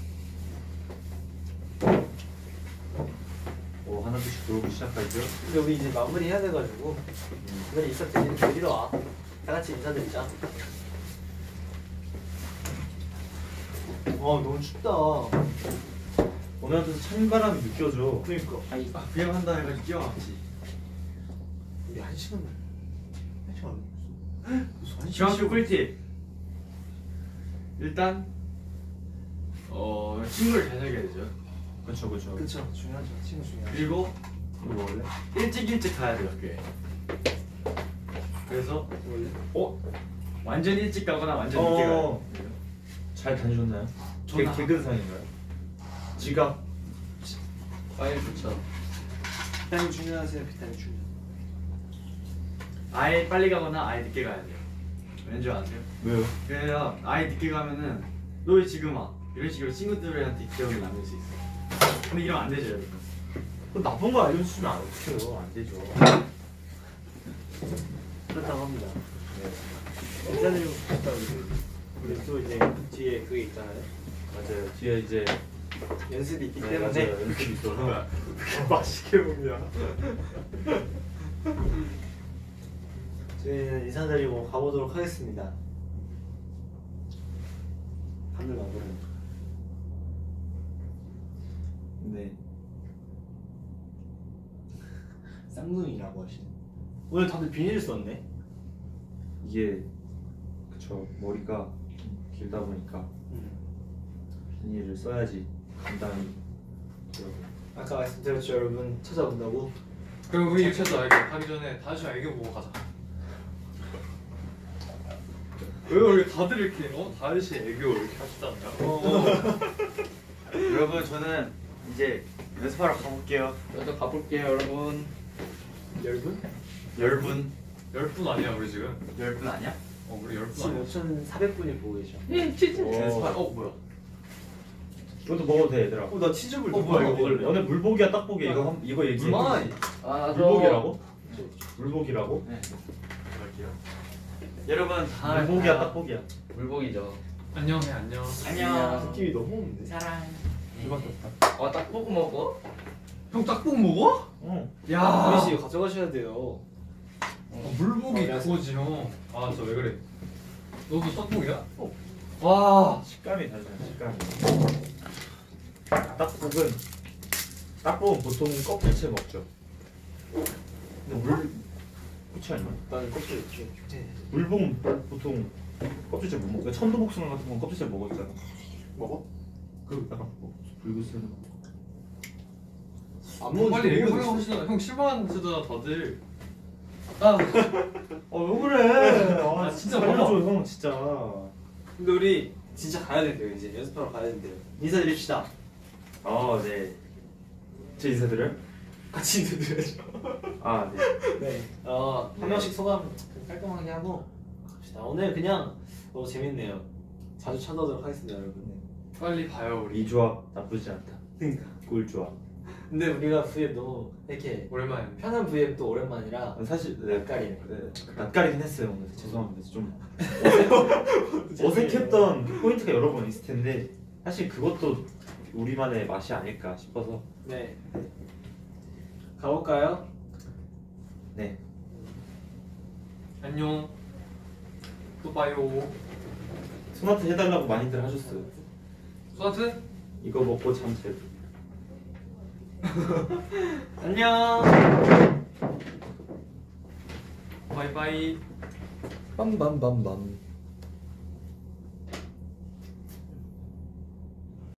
오 하나씩 들어오기 시작하죠. 근데 우리 이제 마무리 해야 돼가지고 오늘 인사 드리, 드리러 와. 다 같이 인사드리자. 아 너무 춥다. 오늘부터 찬바람이 느껴져. 그러니까. 아니 아, 그냥 한다 해가지고 뛰어왔지. 우리 한 시간 만. 한 시간 안 무슨 한 시간? 중학교 꿀팁. 일단 어 친구를 잘 사귀어야 되죠. 그렇죠 그렇죠. 그쵸 중요하죠. 친구 중요하죠. 그리고 이거 먹을래? 일찍 일찍 가야 돼요 학교에. 그래서 원래 어 완전 일찍 가거나 완전 늦게 가요. 어. 잘 다니셨나요? 개, 저는- 개근상인가요? 지갑 빨리 좋죠. 비타민 중요하세요. 비타민 중요. 아예 빨리 가거나 아예 늦게 가야 돼요. 왠지 아세요? 왜요? 그래야 아예 늦게 가면은 너 왜 지금 와? 이런 식으로 친구들한테 기억이 남을 수 있어요. 근데 이러면 안 되죠 여러분. 그 나쁜 거 알려주시면 안 어떡해요? 안 되죠. 그렇다고 합니다. 인사드리고 싶다 우리. 우리 또 이제 뒤에 그게 있잖아요. 맞아요. 뒤에 이제 연습이 있기 네, 때문에 맞아요. 연습이 있어서 맛있게 먹냐? 저희는 인사드리고 가보도록 하겠습니다. 하늘 가보는. 네. 쌍둥이라고 하시네. 오늘 다들 비닐을 썼네. 이게 그쵸 머리가 좀 길다 보니까 비닐을 써야지 감당이 돼요. 아까 말씀드렸죠 여러분 찾아온다고. 그럼 우리 유치원도 알게 가기 전에 다시 애교 보고 가자. 왜 우리 다들 이렇게 어 다시 애교 이렇게 하시잖아요. 어, 여러분 저는 이제 연습하러 가볼게요. 저도 가볼게요 여러분. 열분? 열분 열분 아니야 우리 지금? 열 분 아니야? 어 우리 열분 지금 아니야? 오천사백 분이 보고 계셔. 연습할 어 뭐야? 이것도 먹어도 돼 얘들아. 어나 치즈볼. 어, 뭐야, 이거 먹을래? 너네 물복이야 딱복이야 이거 한- 이거 얘기해. 물만. 아 물복이라고? 물복이라고? 네. 갈게요. 여러분 다 물복이야 딱복이야. 물복이죠. 안녕해 안녕. 안녕. 느낌이 너무 없는데. 사랑. 이거밖에 없다. 와딱 보고 먹어? 형 딱복 먹어? 어. 야. 우리 씨 이거 가져가셔야 돼요. 어, 물복이 어, 그거지 형. 아 저 왜 그래? 너도 떡볶이야? 어. 와. 식감이 다르잖아 식감이. 딱복은 딱복은 보통 껍질째 먹죠. 근데 물 그렇지 않나? 나는 껍질 이렇게. 물복은 보통 껍질째 못 먹고 천도복숭아 같은 건 껍질째 먹었잖아. 먹어? 그 약간 뭐 불구스는 안 먹은 빨리 지 얘기 너무 하려고 오래됐어. 하시잖아. 형 실망하시잖아 다들. 아 어왜 그래? 아, 아, 진짜 진짜 살려줘 봐봐. 형 진짜. 근데 우리 진짜 가야 된대요 이제 연습하러 가야 된대요. 인사드립시다. 아 네. 제 인사드려요? 같이 인사드려야죠. 아 네. 네. 어, 한 명씩 소감 깔끔하게 하고 갑시다. 오늘 그냥 너무 재밌네요. 자주 찾아오도록 하겠습니다, 여러분. 빨리 봐요 우리. 이 조합 나쁘지 않다. 그러니까. 꿀 조합. 근데 우리가 브이앱 너무 이렇게 오랜만에. 편한 브이앱도 오랜만이라 사실 네. 낯가리네. 네, 낯가리긴 했어요 오늘. 죄송합니다. 좀 어색했던 포인트가 여러 번 있을 텐데 사실 그것도 우리만의 맛이 아닐까 싶어서. 네. 가볼까요? 네. 안녕. 또 봐요. 소나트 해달라고 많이들 하셨어요. 소나트? 이거 먹고 잠 잘. 안녕. 바이바이. 빰빰빰빰.